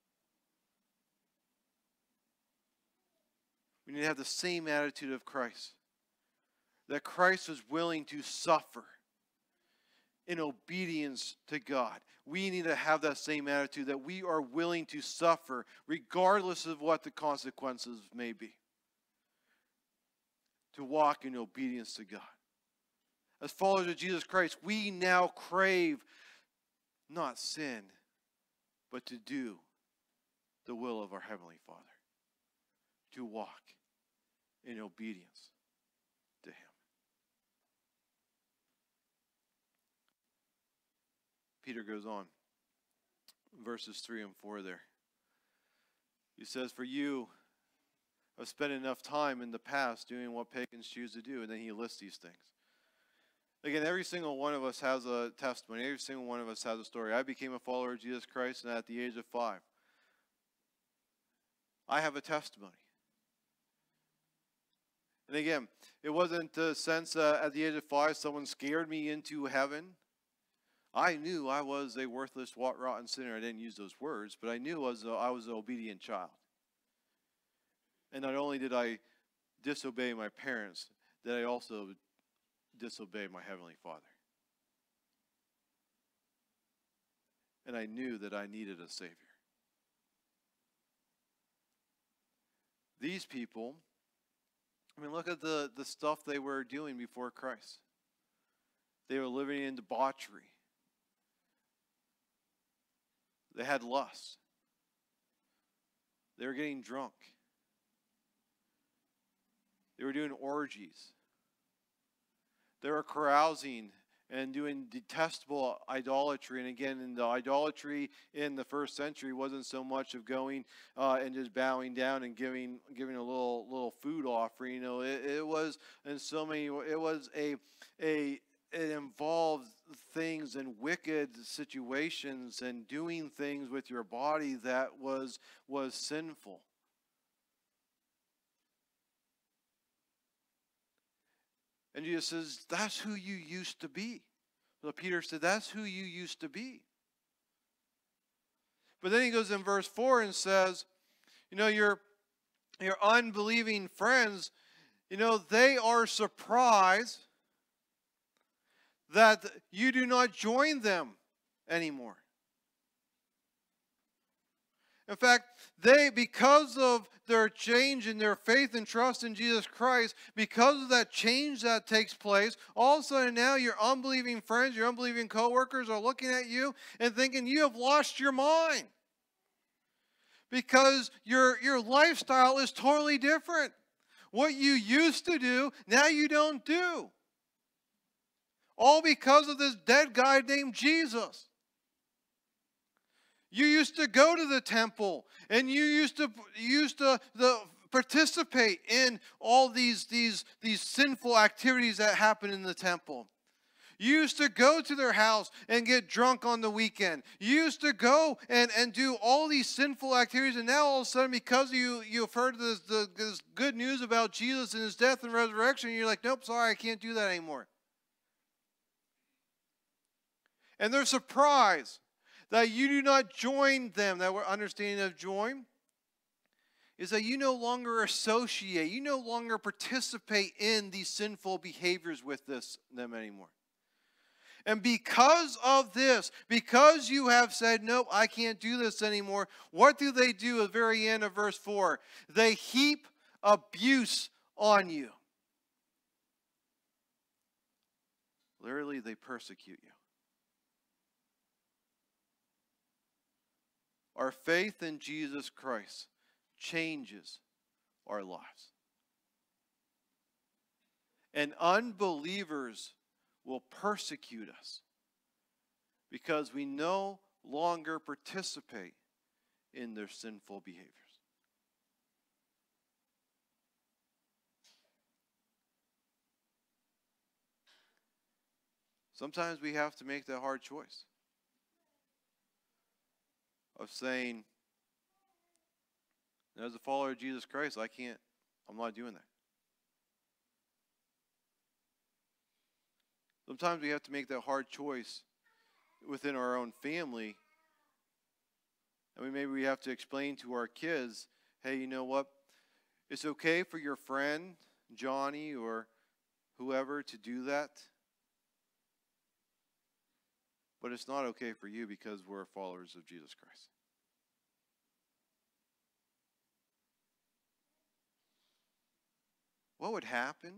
We need to have the same attitude of Christ. That Christ was willing to suffer in obedience to God. We need to have that same attitude, that we are willing to suffer regardless of what the consequences may be. To walk in obedience to God. As followers of Jesus Christ, we now crave not sin, but to do the will of our Heavenly Father. To walk in obedience to Him. Peter goes on, verses 3 and 4 there. He says, for you have spent enough time in the past doing what pagans choose to do, and then he lists these things. Again, every single one of us has a testimony. Every single one of us has a story. I became a follower of Jesus Christ at the age of 5. I have a testimony. And again, it wasn't the sense at the age of 5 someone scared me into heaven. I knew I was a worthless, rotten sinner. I didn't use those words, but I knew I was an obedient child. And not only did I disobey my parents, that I also disobeyed my Heavenly Father. And I knew that I needed a Savior. These people, I mean, look at the stuff they were doing before Christ. They were living in debauchery. They had lust. They were getting drunk. They were doing orgies. They were carousing and doing detestable idolatry. And again, in the idolatry in the first century wasn't so much of going and just bowing down and giving a little food offering. You know, it was in so many. It was it involved things and wicked situations and doing things with your body that was sinful. And Jesus says, that's who you used to be. So Peter said, that's who you used to be. But then he goes in verse 4 and says, you know, your unbelieving friends, you know, they are surprised that you do not join them anymore. In fact, because of their change in their faith and trust in Jesus Christ, because of that change that takes place, all of a sudden now your unbelieving friends, your unbelieving coworkers are looking at you and thinking you have lost your mind. Because your lifestyle is totally different. What you used to do, now you don't do. All because of this dead guy named Jesus. You used to go to the temple, and you used to participate in all these sinful activities that happen in the temple. You used to go to their house and get drunk on the weekend. You used to go and do all these sinful activities, and now all of a sudden, because you've heard this good news about Jesus and his death and resurrection, you're like, nope, sorry, I can't do that anymore. And they're surprised that you do not join them. That understanding of join is that you no longer associate, you no longer participate in these sinful behaviors with them anymore. And because of this, because you have said, nope, I can't do this anymore, what do they do at the very end of verse 4? They heap abuse on you. Literally, they persecute you. Our faith in Jesus Christ changes our lives. And unbelievers will persecute us because we no longer participate in their sinful behaviors. Sometimes we have to make that hard choice of saying, as a follower of Jesus Christ, I'm not doing that. Sometimes we have to make that hard choice within our own family. I mean, maybe we have to explain to our kids, hey, you know what? It's okay for your friend, Johnny, or whoever to do that. But it's not okay for you because we're followers of Jesus Christ. What would happen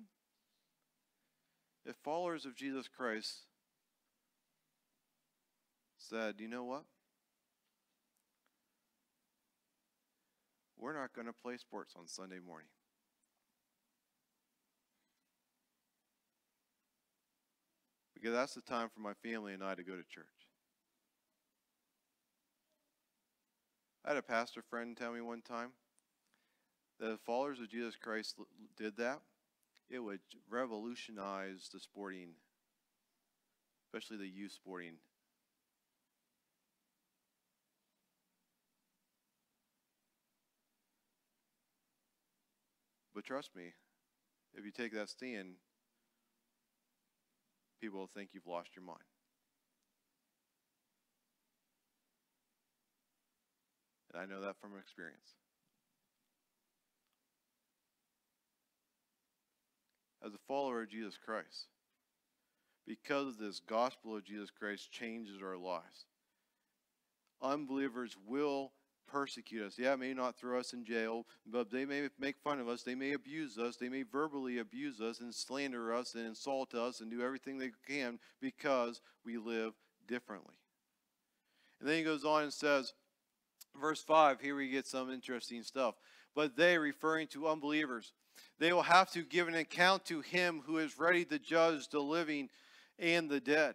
if followers of Jesus Christ said, you know what? We're not going to play sports on Sunday morning. Because that's the time for my family and I to go to church. I had a pastor friend tell me one time that if followers of Jesus Christ did that, it would revolutionize the sporting, especially the youth sporting. But trust me, if you take that stand, people will think you've lost your mind. And I know that from experience. As a follower of Jesus Christ, because this gospel of Jesus Christ changes our lives, unbelievers will persecute us. Yeah, may not throw us in jail, but they may make fun of us. They may abuse us. They may verbally abuse us and slander us and insult us and do everything they can because we live differently. And then he goes on and says, Verse 5, here we get some interesting stuff. But they, referring to unbelievers, they will have to give an account to him who is ready to judge the living and the dead.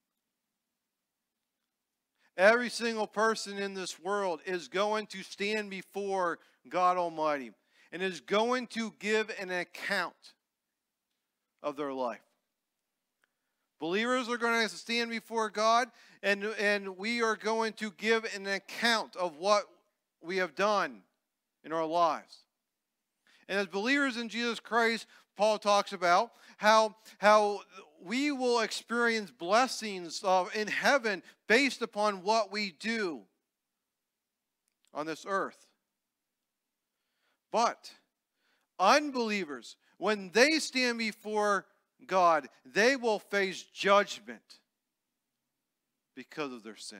Every single person in this world is going to stand before God Almighty and is going to give an account of their life. Believers are going to stand before God, and we are going to give an account of what we have done in our lives. And as believers in Jesus Christ, Paul talks about how we will experience blessings in heaven based upon what we do on this earth. But unbelievers, when they stand before God, they will face judgment because of their sin.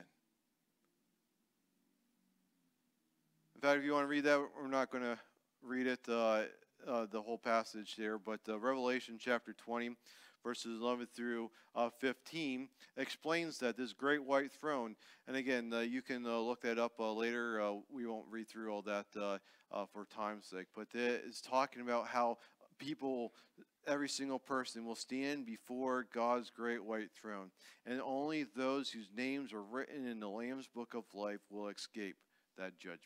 In fact, if you want to read that, we're not going to read it, the whole passage there, but Revelation chapter 20, verses 11 through 15, explains that this great white throne, and again, you can look that up later. We won't read through all that for time's sake, but it's talking about how people, every single person, will stand before God's great white throne, and only those whose names are written in the Lamb's book of life will escape that judgment.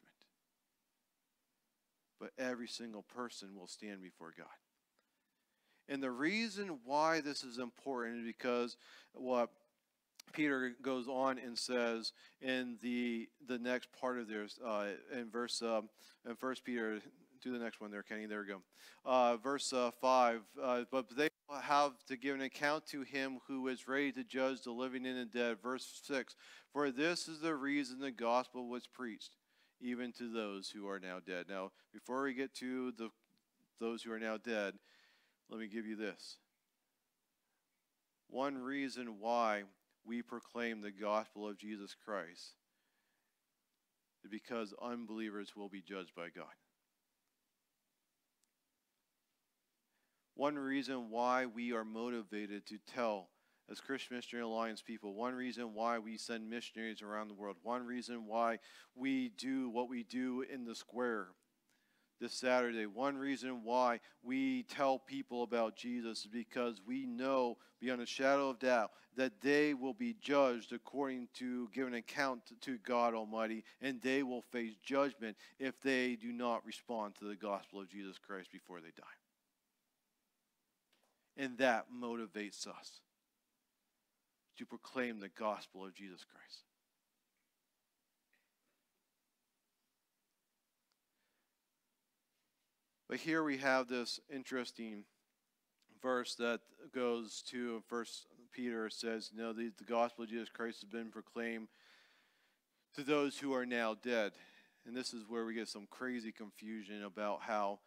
But every single person will stand before God. And the reason why this is important is because what Peter goes on and says in the next part of this, in 1 Peter, do the next one there, Kenny, there we go. Verse 5, but they will have to give an account to him who is ready to judge the living and the dead. Verse 6, for this is the reason the gospel was preached, even to those who are now dead. Now, before we get to those who are now dead, let me give you this. One reason why we proclaim the gospel of Jesus Christ is because unbelievers will be judged by God. One reason why we are motivated to tell, as Christian Missionary Alliance people, one reason why we send missionaries around the world, one reason why we do what we do in the square this Saturday, one reason why we tell people about Jesus is because we know beyond a shadow of doubt that they will be judged according to give an account to God Almighty, and they will face judgment if they do not respond to the gospel of Jesus Christ before they die. And that motivates us to proclaim the gospel of Jesus Christ. But here we have this interesting verse that goes to 1 Peter says, the gospel of Jesus Christ has been proclaimed to those who are now dead. And this is where we get some crazy confusion about how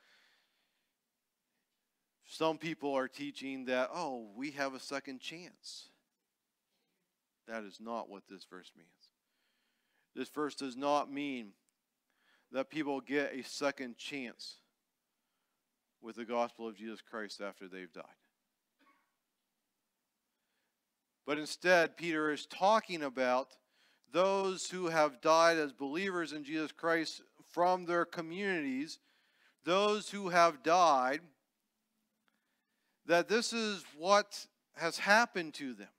some people are teaching that, we have a second chance. That is not what this verse means. This verse does not mean that people get a second chance with the gospel of Jesus Christ after they've died. But instead, Peter is talking about those who have died as believers in Jesus Christ from their communities, those who have died, that this is what has happened to them.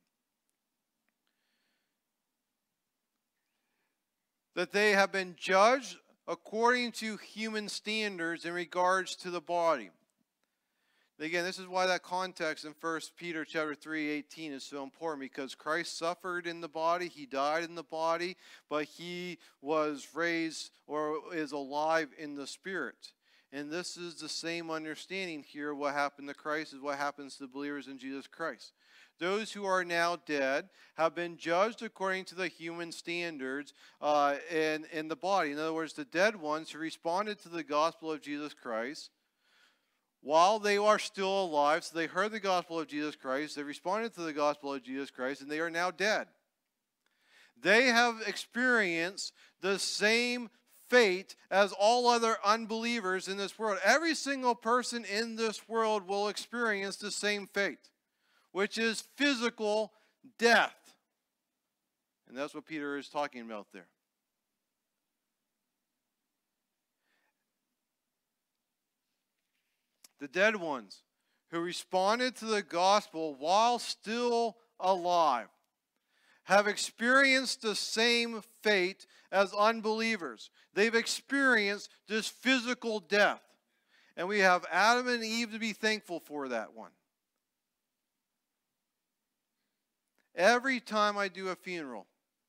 That they have been judged according to human standards in regards to the body. Again, this is why that context in 1 Peter chapter 3:18 is so important, because Christ suffered in the body, he died in the body, but he was raised or is alive in the spirit. And this is the same understanding here. What happened to Christ is what happens to believers in Jesus Christ. Those who are now dead have been judged according to the human standards in the body. In other words, the dead ones who responded to the gospel of Jesus Christ while they are still alive. So they heard the gospel of Jesus Christ, they responded to the gospel of Jesus Christ, and they are now dead. They have experienced the same fate as all other unbelievers in this world. Every single person in this world will experience the same fate, which is physical death. And that's what Peter is talking about there. the dead ones who responded to the gospel while still alive, have experienced the same fate as unbelievers. They've experienced this physical death. And we have Adam and Eve to be thankful for that one. Every time I do a funeral,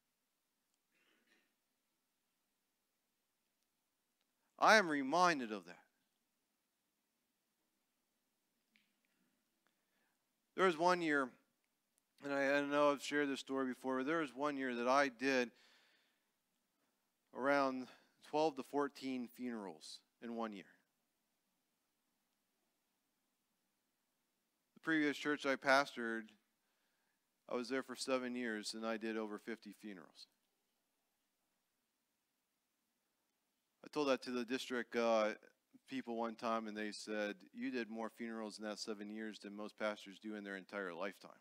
I am reminded of that. There was one year, and I know I've shared this story before, but there was one year that I did around 12 to 14 funerals in one year. The previous church I pastored, I was there for 7 years, and I did over 50 funerals. I told that to the district people one time, and they said, "You did more funerals in that 7 years than most pastors do in their entire lifetime."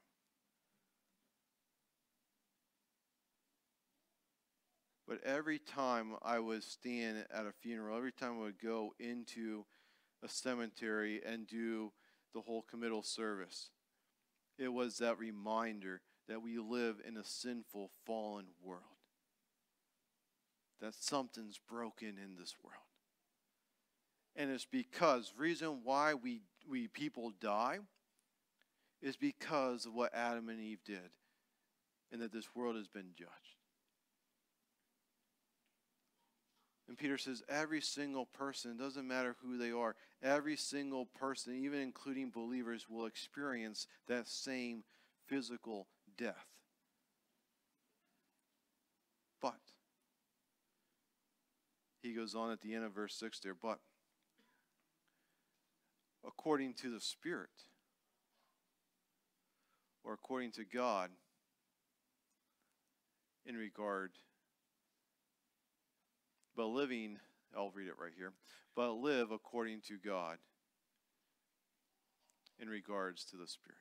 But every time I would stand at a funeral, every time I would go into a cemetery and do the whole committal service, it was that reminder that we live in a sinful, fallen world. That something's broken in this world. And it's because, reason why we people die is because of what Adam and Eve did, and that this world has been judged. And Peter says every single person, doesn't matter who they are, every single person, even including believers, will experience that same physical death. But, he goes on at the end of verse 6 there, but according to the Spirit, or according to God, in regard, but living, I'll read it right here, but live according to God in regards to the Spirit.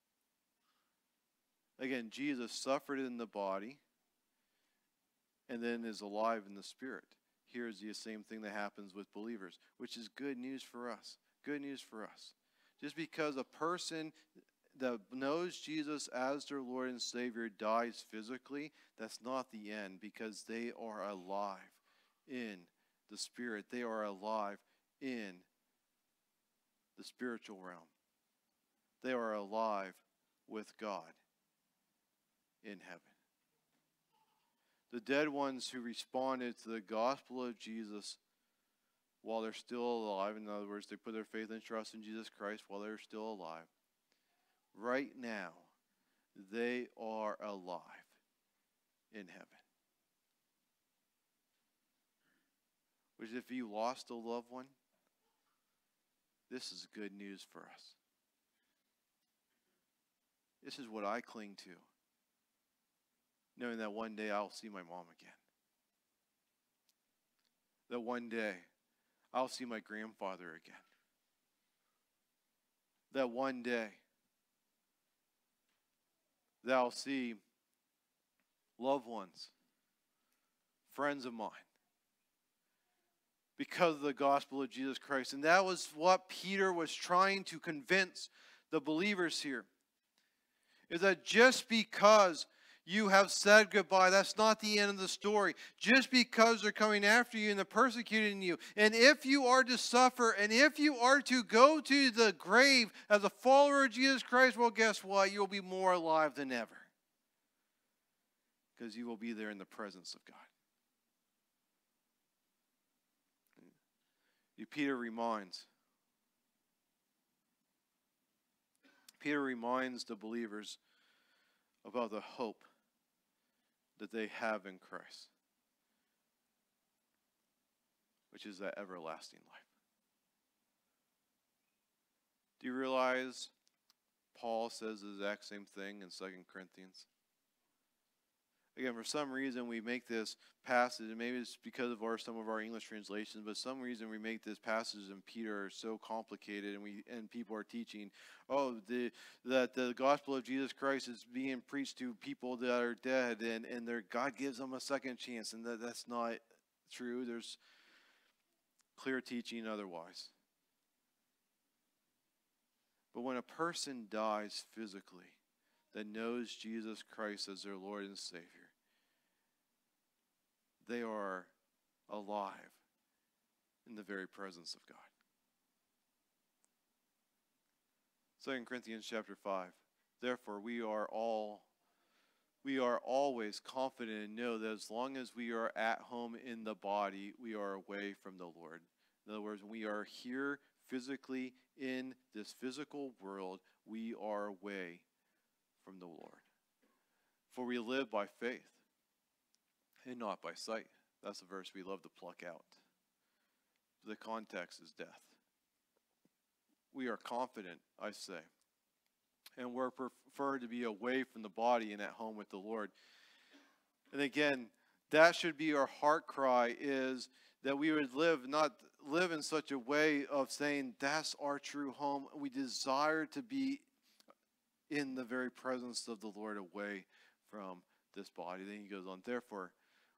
Again, Jesus suffered in the body and then is alive in the Spirit. Here's the same thing that happens with believers, which is good news for us. Good news for us. Just because a person that knows Jesus as their Lord and Savior dies physically, that's not the end, because they are alive in the Spirit. They are alive in the spiritual realm. They are alive with God in heaven. The dead ones who responded to the gospel of Jesus while they're still alive, in other words, they put their faith and trust in Jesus Christ while they're still alive, right now, they are alive in heaven. Which, if you lost a loved one, this is good news for us. This is what I cling to, knowing that one day I'll see my mom again. That one day I'll see my grandfather again. That one day that I'll see loved ones, friends of mine, because of the gospel of Jesus Christ. And that was what Peter was trying to convince the believers here. Is that just because you have said goodbye, that's not the end of the story. Just because they're coming after you and they're persecuting you, and if you are to suffer, and if you are to go to the grave as a follower of Jesus Christ, well, guess what? You'll be more alive than ever. Because you will be there in the presence of God. Peter reminds the believers about the hope that they have in Christ, which is that everlasting life. Do you realize Paul says the exact same thing in 2 Corinthians? Again, for some reason we make this passage, and maybe it's because of some of our English translations, but some reason we make this passage in Peter so complicated, and people are teaching, that the gospel of Jesus Christ is being preached to people that are dead, and God gives them a second chance, and that's not true. There's clear teaching otherwise. But when a person dies physically that knows Jesus Christ as their Lord and Savior, they are alive in the very presence of God. 2 Corinthians chapter 5. Therefore, we are always confident and know that as long as we are at home in the body, we are away from the Lord. In other words, when we are here physically in this physical world, we are away from the Lord. For we live by faith and not by sight. That's a verse we love to pluck out. The context is death. We are confident, I say, and we're preferred to be away from the body and at home with the Lord. And again, that should be our heart cry, is that we would not live in such a way of saying that's our true home. We desire to be in the very presence of the Lord, away from this body. Then he goes on, therefore,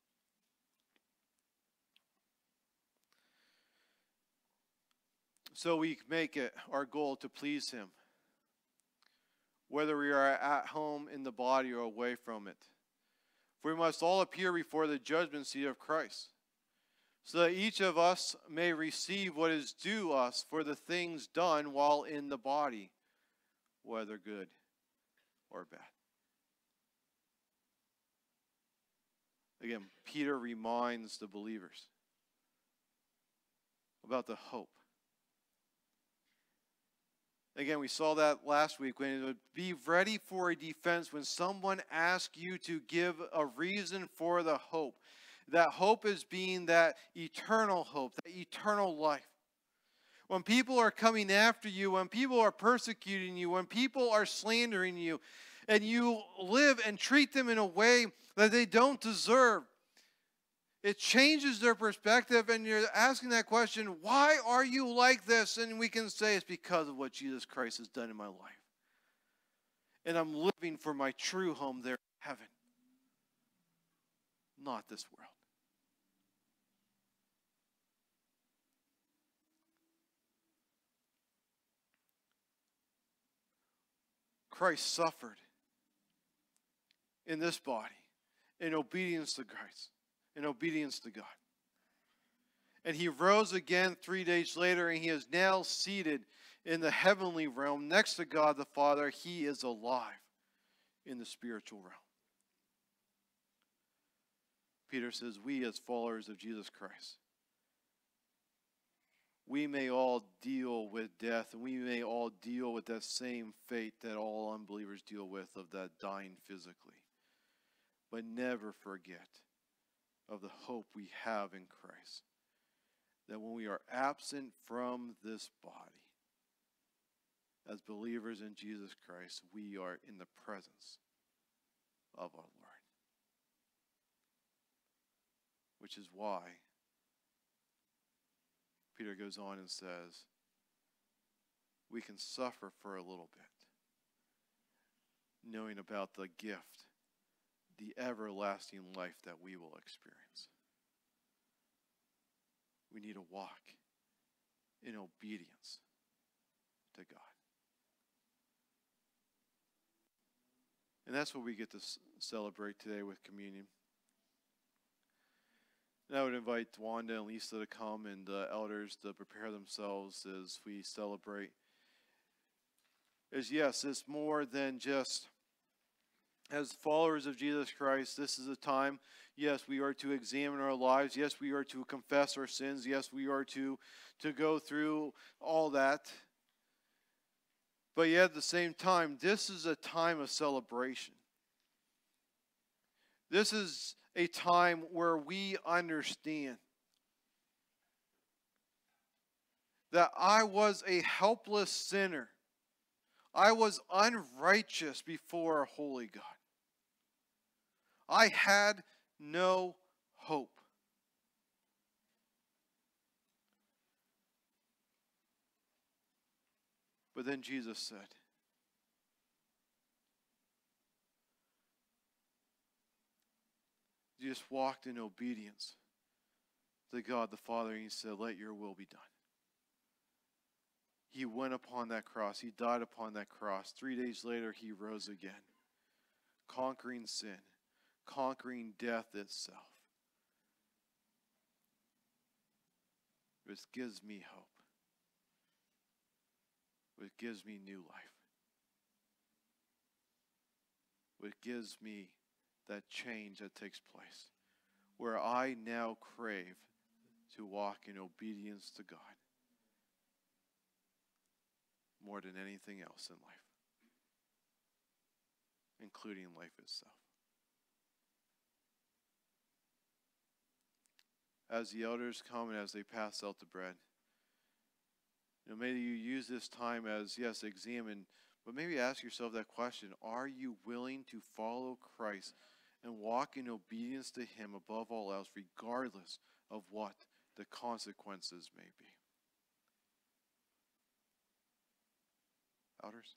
so we make it our goal to please him, whether we are at home in the body or away from it. For we must all appear before the judgment seat of Christ, so that each of us may receive what is due us for the things done while in the body, whether good or bad. Again, Peter reminds the believers about the hope. Again, we saw that last week, when it would be ready for a defense when someone asks you to give a reason for the hope. That hope is being that eternal hope, that eternal life. When people are coming after you, when people are persecuting you, when people are slandering you, and you live and treat them in a way that they don't deserve, it changes their perspective, and you're asking that question, why are you like this? And we can say it's because of what Jesus Christ has done in my life. And I'm living for my true home there in heaven, not this world. Christ suffered in this body in obedience to Christ, in obedience to God. And he rose again 3 days later, and he is now seated in the heavenly realm next to God the Father. He is alive in the spiritual realm. Peter says, we as followers of Jesus Christ, we may all deal with death, and we may all deal with that same fate that all unbelievers deal with, of that dying physically. But never forget of the hope we have in Christ, that when we are absent from this body, as believers in Jesus Christ, we are in the presence of our Lord. Which is why Peter goes on and says, we can suffer for a little bit, knowing about the gift, the everlasting life that we will experience. We need to walk in obedience to God. And that's what we get to celebrate today with communion. And I would invite Wanda and Lisa to come, and the elders to prepare themselves as we celebrate. Yes, it's more than just, as followers of Jesus Christ, this is a time, yes, we are to examine our lives. Yes, we are to confess our sins. Yes, we are to go through all that. But yet at the same time, this is a time of celebration. This is a time where we understand that I was a helpless sinner. I was unrighteous before a holy God. I had no hope. But then Jesus said, Jesus walked in obedience to God the Father, and he said, let your will be done. He went upon that cross. He died upon that cross. 3 days later, he rose again, conquering sin, conquering death itself. Which gives me hope. Which gives me new life. Which gives me that change that takes place, where I now crave to walk in obedience to God more than anything else in life, including life itself. As the elders come and as they pass out the bread, may you use this time as, yes, examine, but maybe ask yourself that question: are you willing to follow Christ and walk in obedience to him above all else, regardless of what the consequences may be? Elders?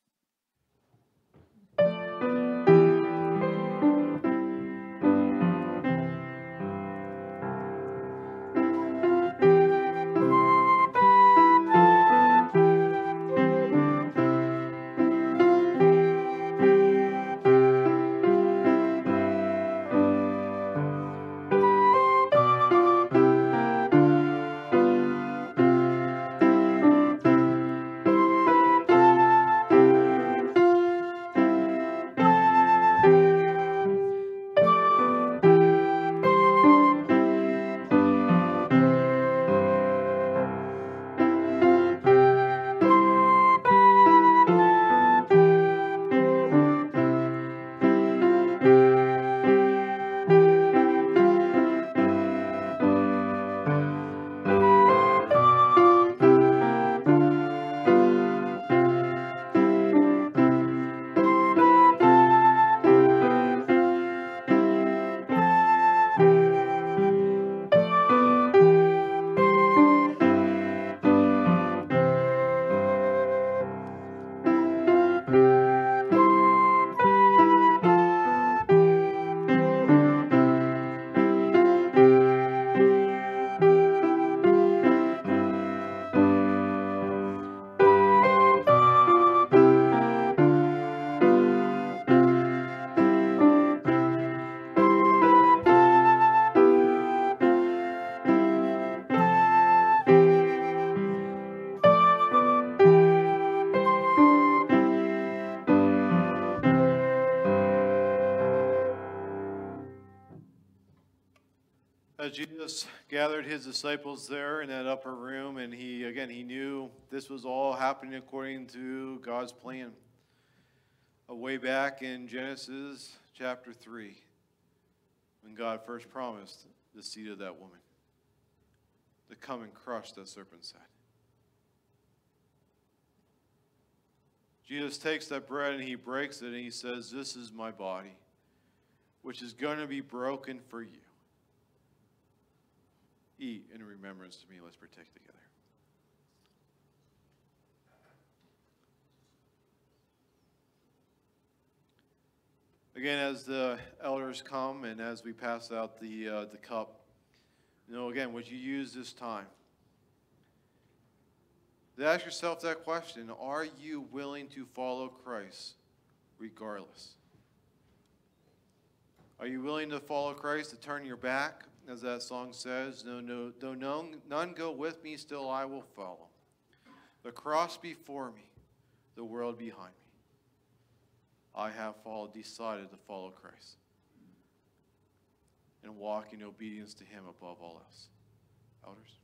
As Jesus gathered his disciples there in that upper room, and he knew this was all happening according to God's plan. Way back in Genesis chapter 3, when God first promised the seed of that woman to come and crush that serpent's head. Jesus takes that bread and he breaks it and he says, "This is my body, which is going to be broken for you. Eat in remembrance to me." Let's partake together. Again, as the elders come and as we pass out the cup, again, would you use this time to ask yourself that question: are you willing to follow Christ regardless? Are you willing to follow Christ, to turn your back? As that song says, none go with me, still I will follow. The cross before me, the world behind me. I have decided to follow Christ and walk in obedience to him above all else. Elders?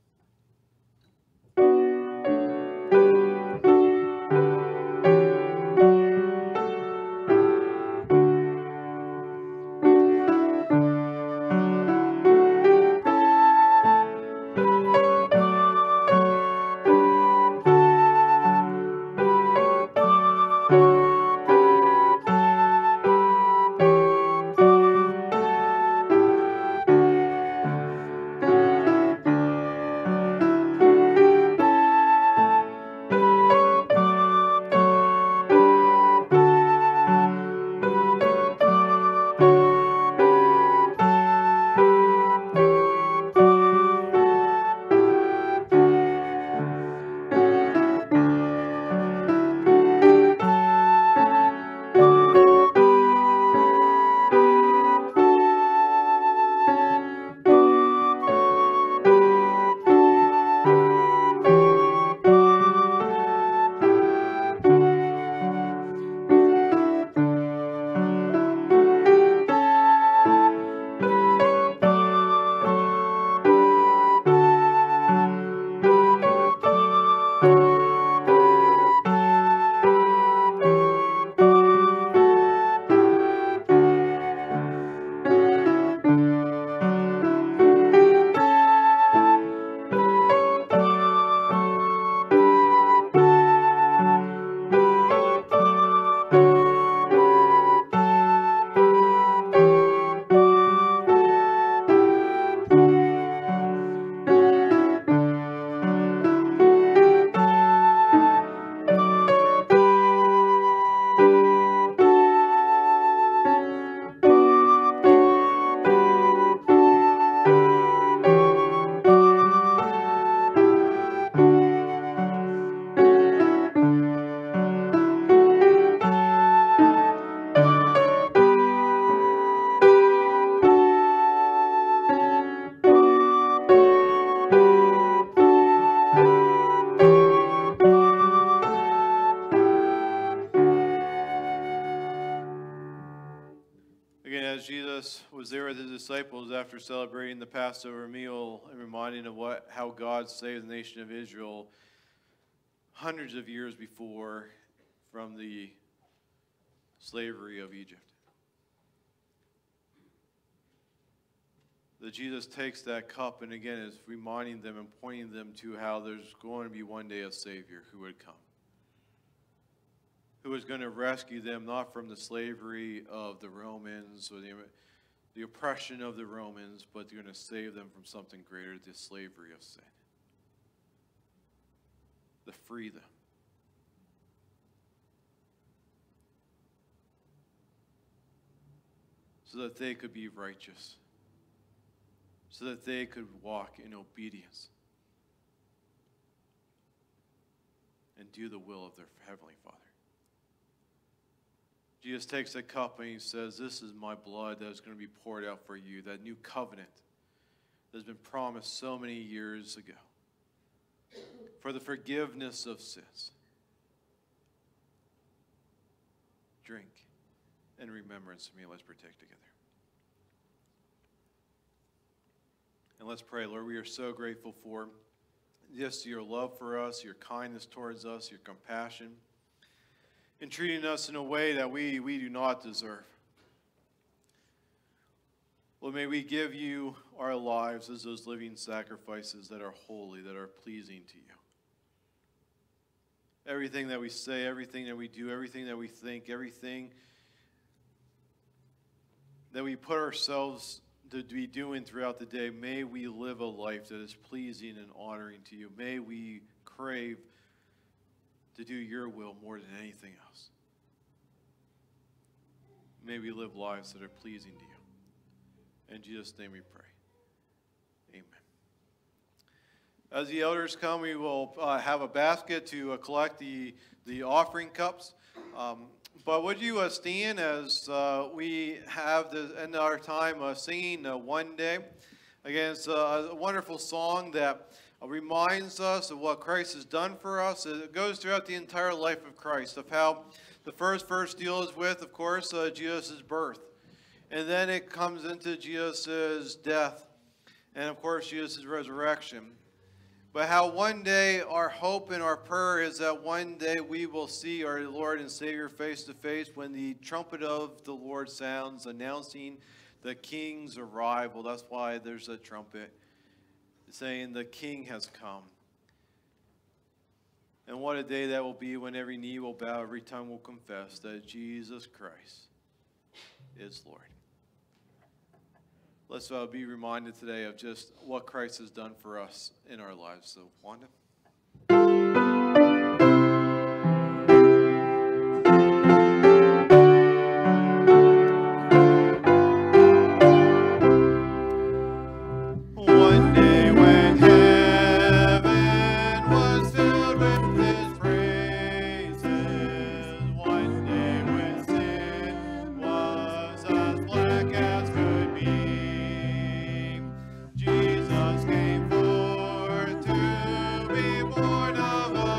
disciples, after celebrating the Passover meal and reminding of how God saved the nation of Israel hundreds of years before from the slavery of Egypt. That Jesus takes that cup and again is reminding them and pointing them to how there's going to be one day a Savior who would come, who is going to rescue them not from the slavery of the Romans or the oppression of the Romans, but they're going to save them from something greater, the slavery of sin, to free them. So that they could be righteous, so that they could walk in obedience and do the will of their Heavenly Father. Jesus takes a cup and he says, this is my blood that is going to be poured out for you, that new covenant that has been promised so many years ago for the forgiveness of sins. Drink in remembrance of me. Let's partake together. And let's pray. Lord, we are so grateful for just your love for us, your kindness towards us, your compassion, in treating us in a way that we do not deserve. Lord, may we give you our lives as those living sacrifices that are holy, that are pleasing to you. Everything that we say, everything that we do, everything that we think, everything that we put ourselves to be doing throughout the day, may we live a life that is pleasing and honoring to you. May we crave to do your will more than anything else. May we live lives that are pleasing to you. In Jesus' name we pray. Amen. As the elders come, we will have a basket to collect the offering cups. But would you stand as we have end our time singing One Day? Again, it's a wonderful song that reminds us of what Christ has done for us. It goes throughout the entire life of Christ, of how the first verse deals with, of course, Jesus' birth. And then it comes into Jesus' death, and of course, Jesus' resurrection. But how one day our hope and our prayer is that one day we will see our Lord and Savior face to face when the trumpet of the Lord sounds, announcing the King's arrival. That's why there's a trumpet saying the King has come. And what a day that will be when every knee will bow, every tongue will confess that Jesus Christ is Lord. Let's be reminded today of just what Christ has done for us in our lives. So, Wanda. One day when heaven was filled with his praises, one day when sin was as black as could be, Jesus came forth to be born of a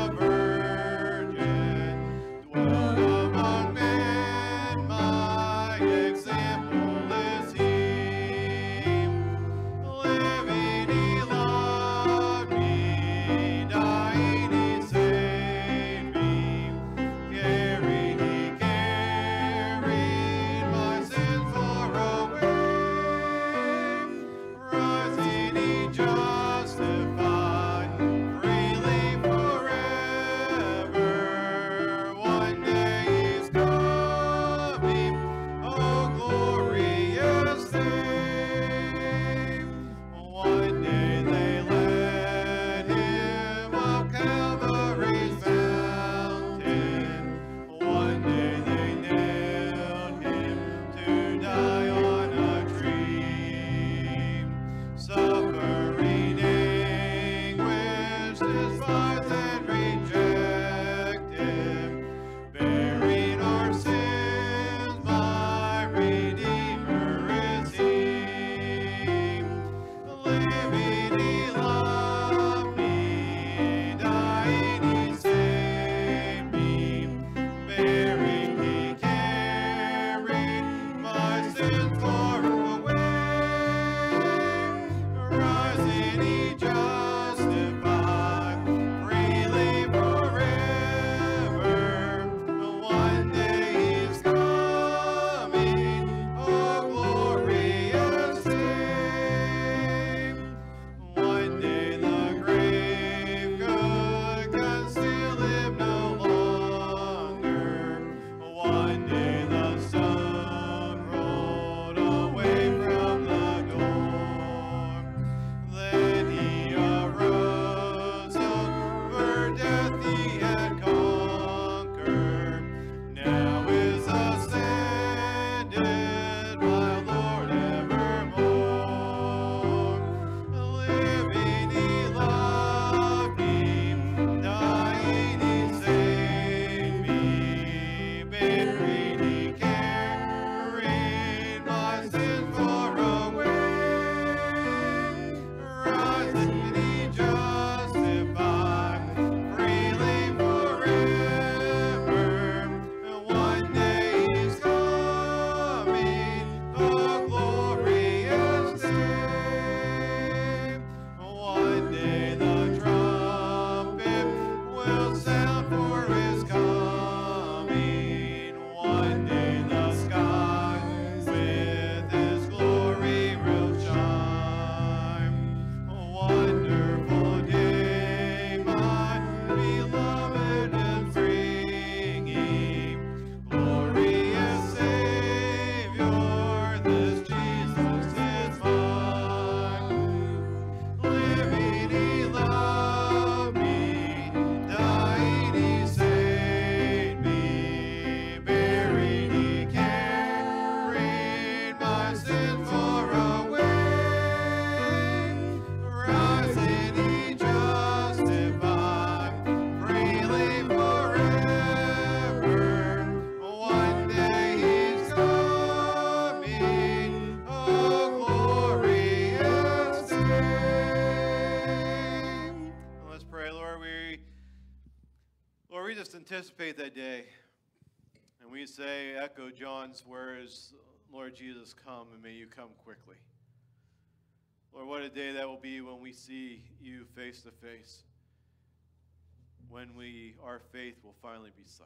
we just anticipate that day, and we say, echo John's words, Lord Jesus, come, and may you come quickly. Lord, what a day that will be when we see you face to face, when our faith will finally be sight.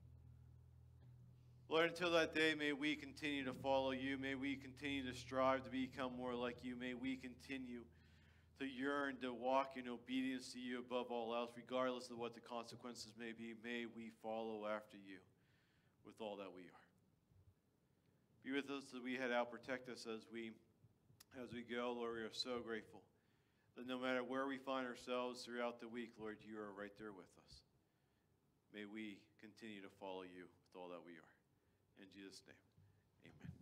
Lord, until that day, may we continue to follow you. May we continue to strive to become more like you. May we continue to yearn to walk in obedience to you above all else, regardless of what the consequences may be. May we follow after you with all that we are. Be with us as we head out. Protect us as we go. Lord, we are so grateful that no matter where we find ourselves throughout the week, Lord, you are right there with us. May we continue to follow you with all that we are. In Jesus' name, amen.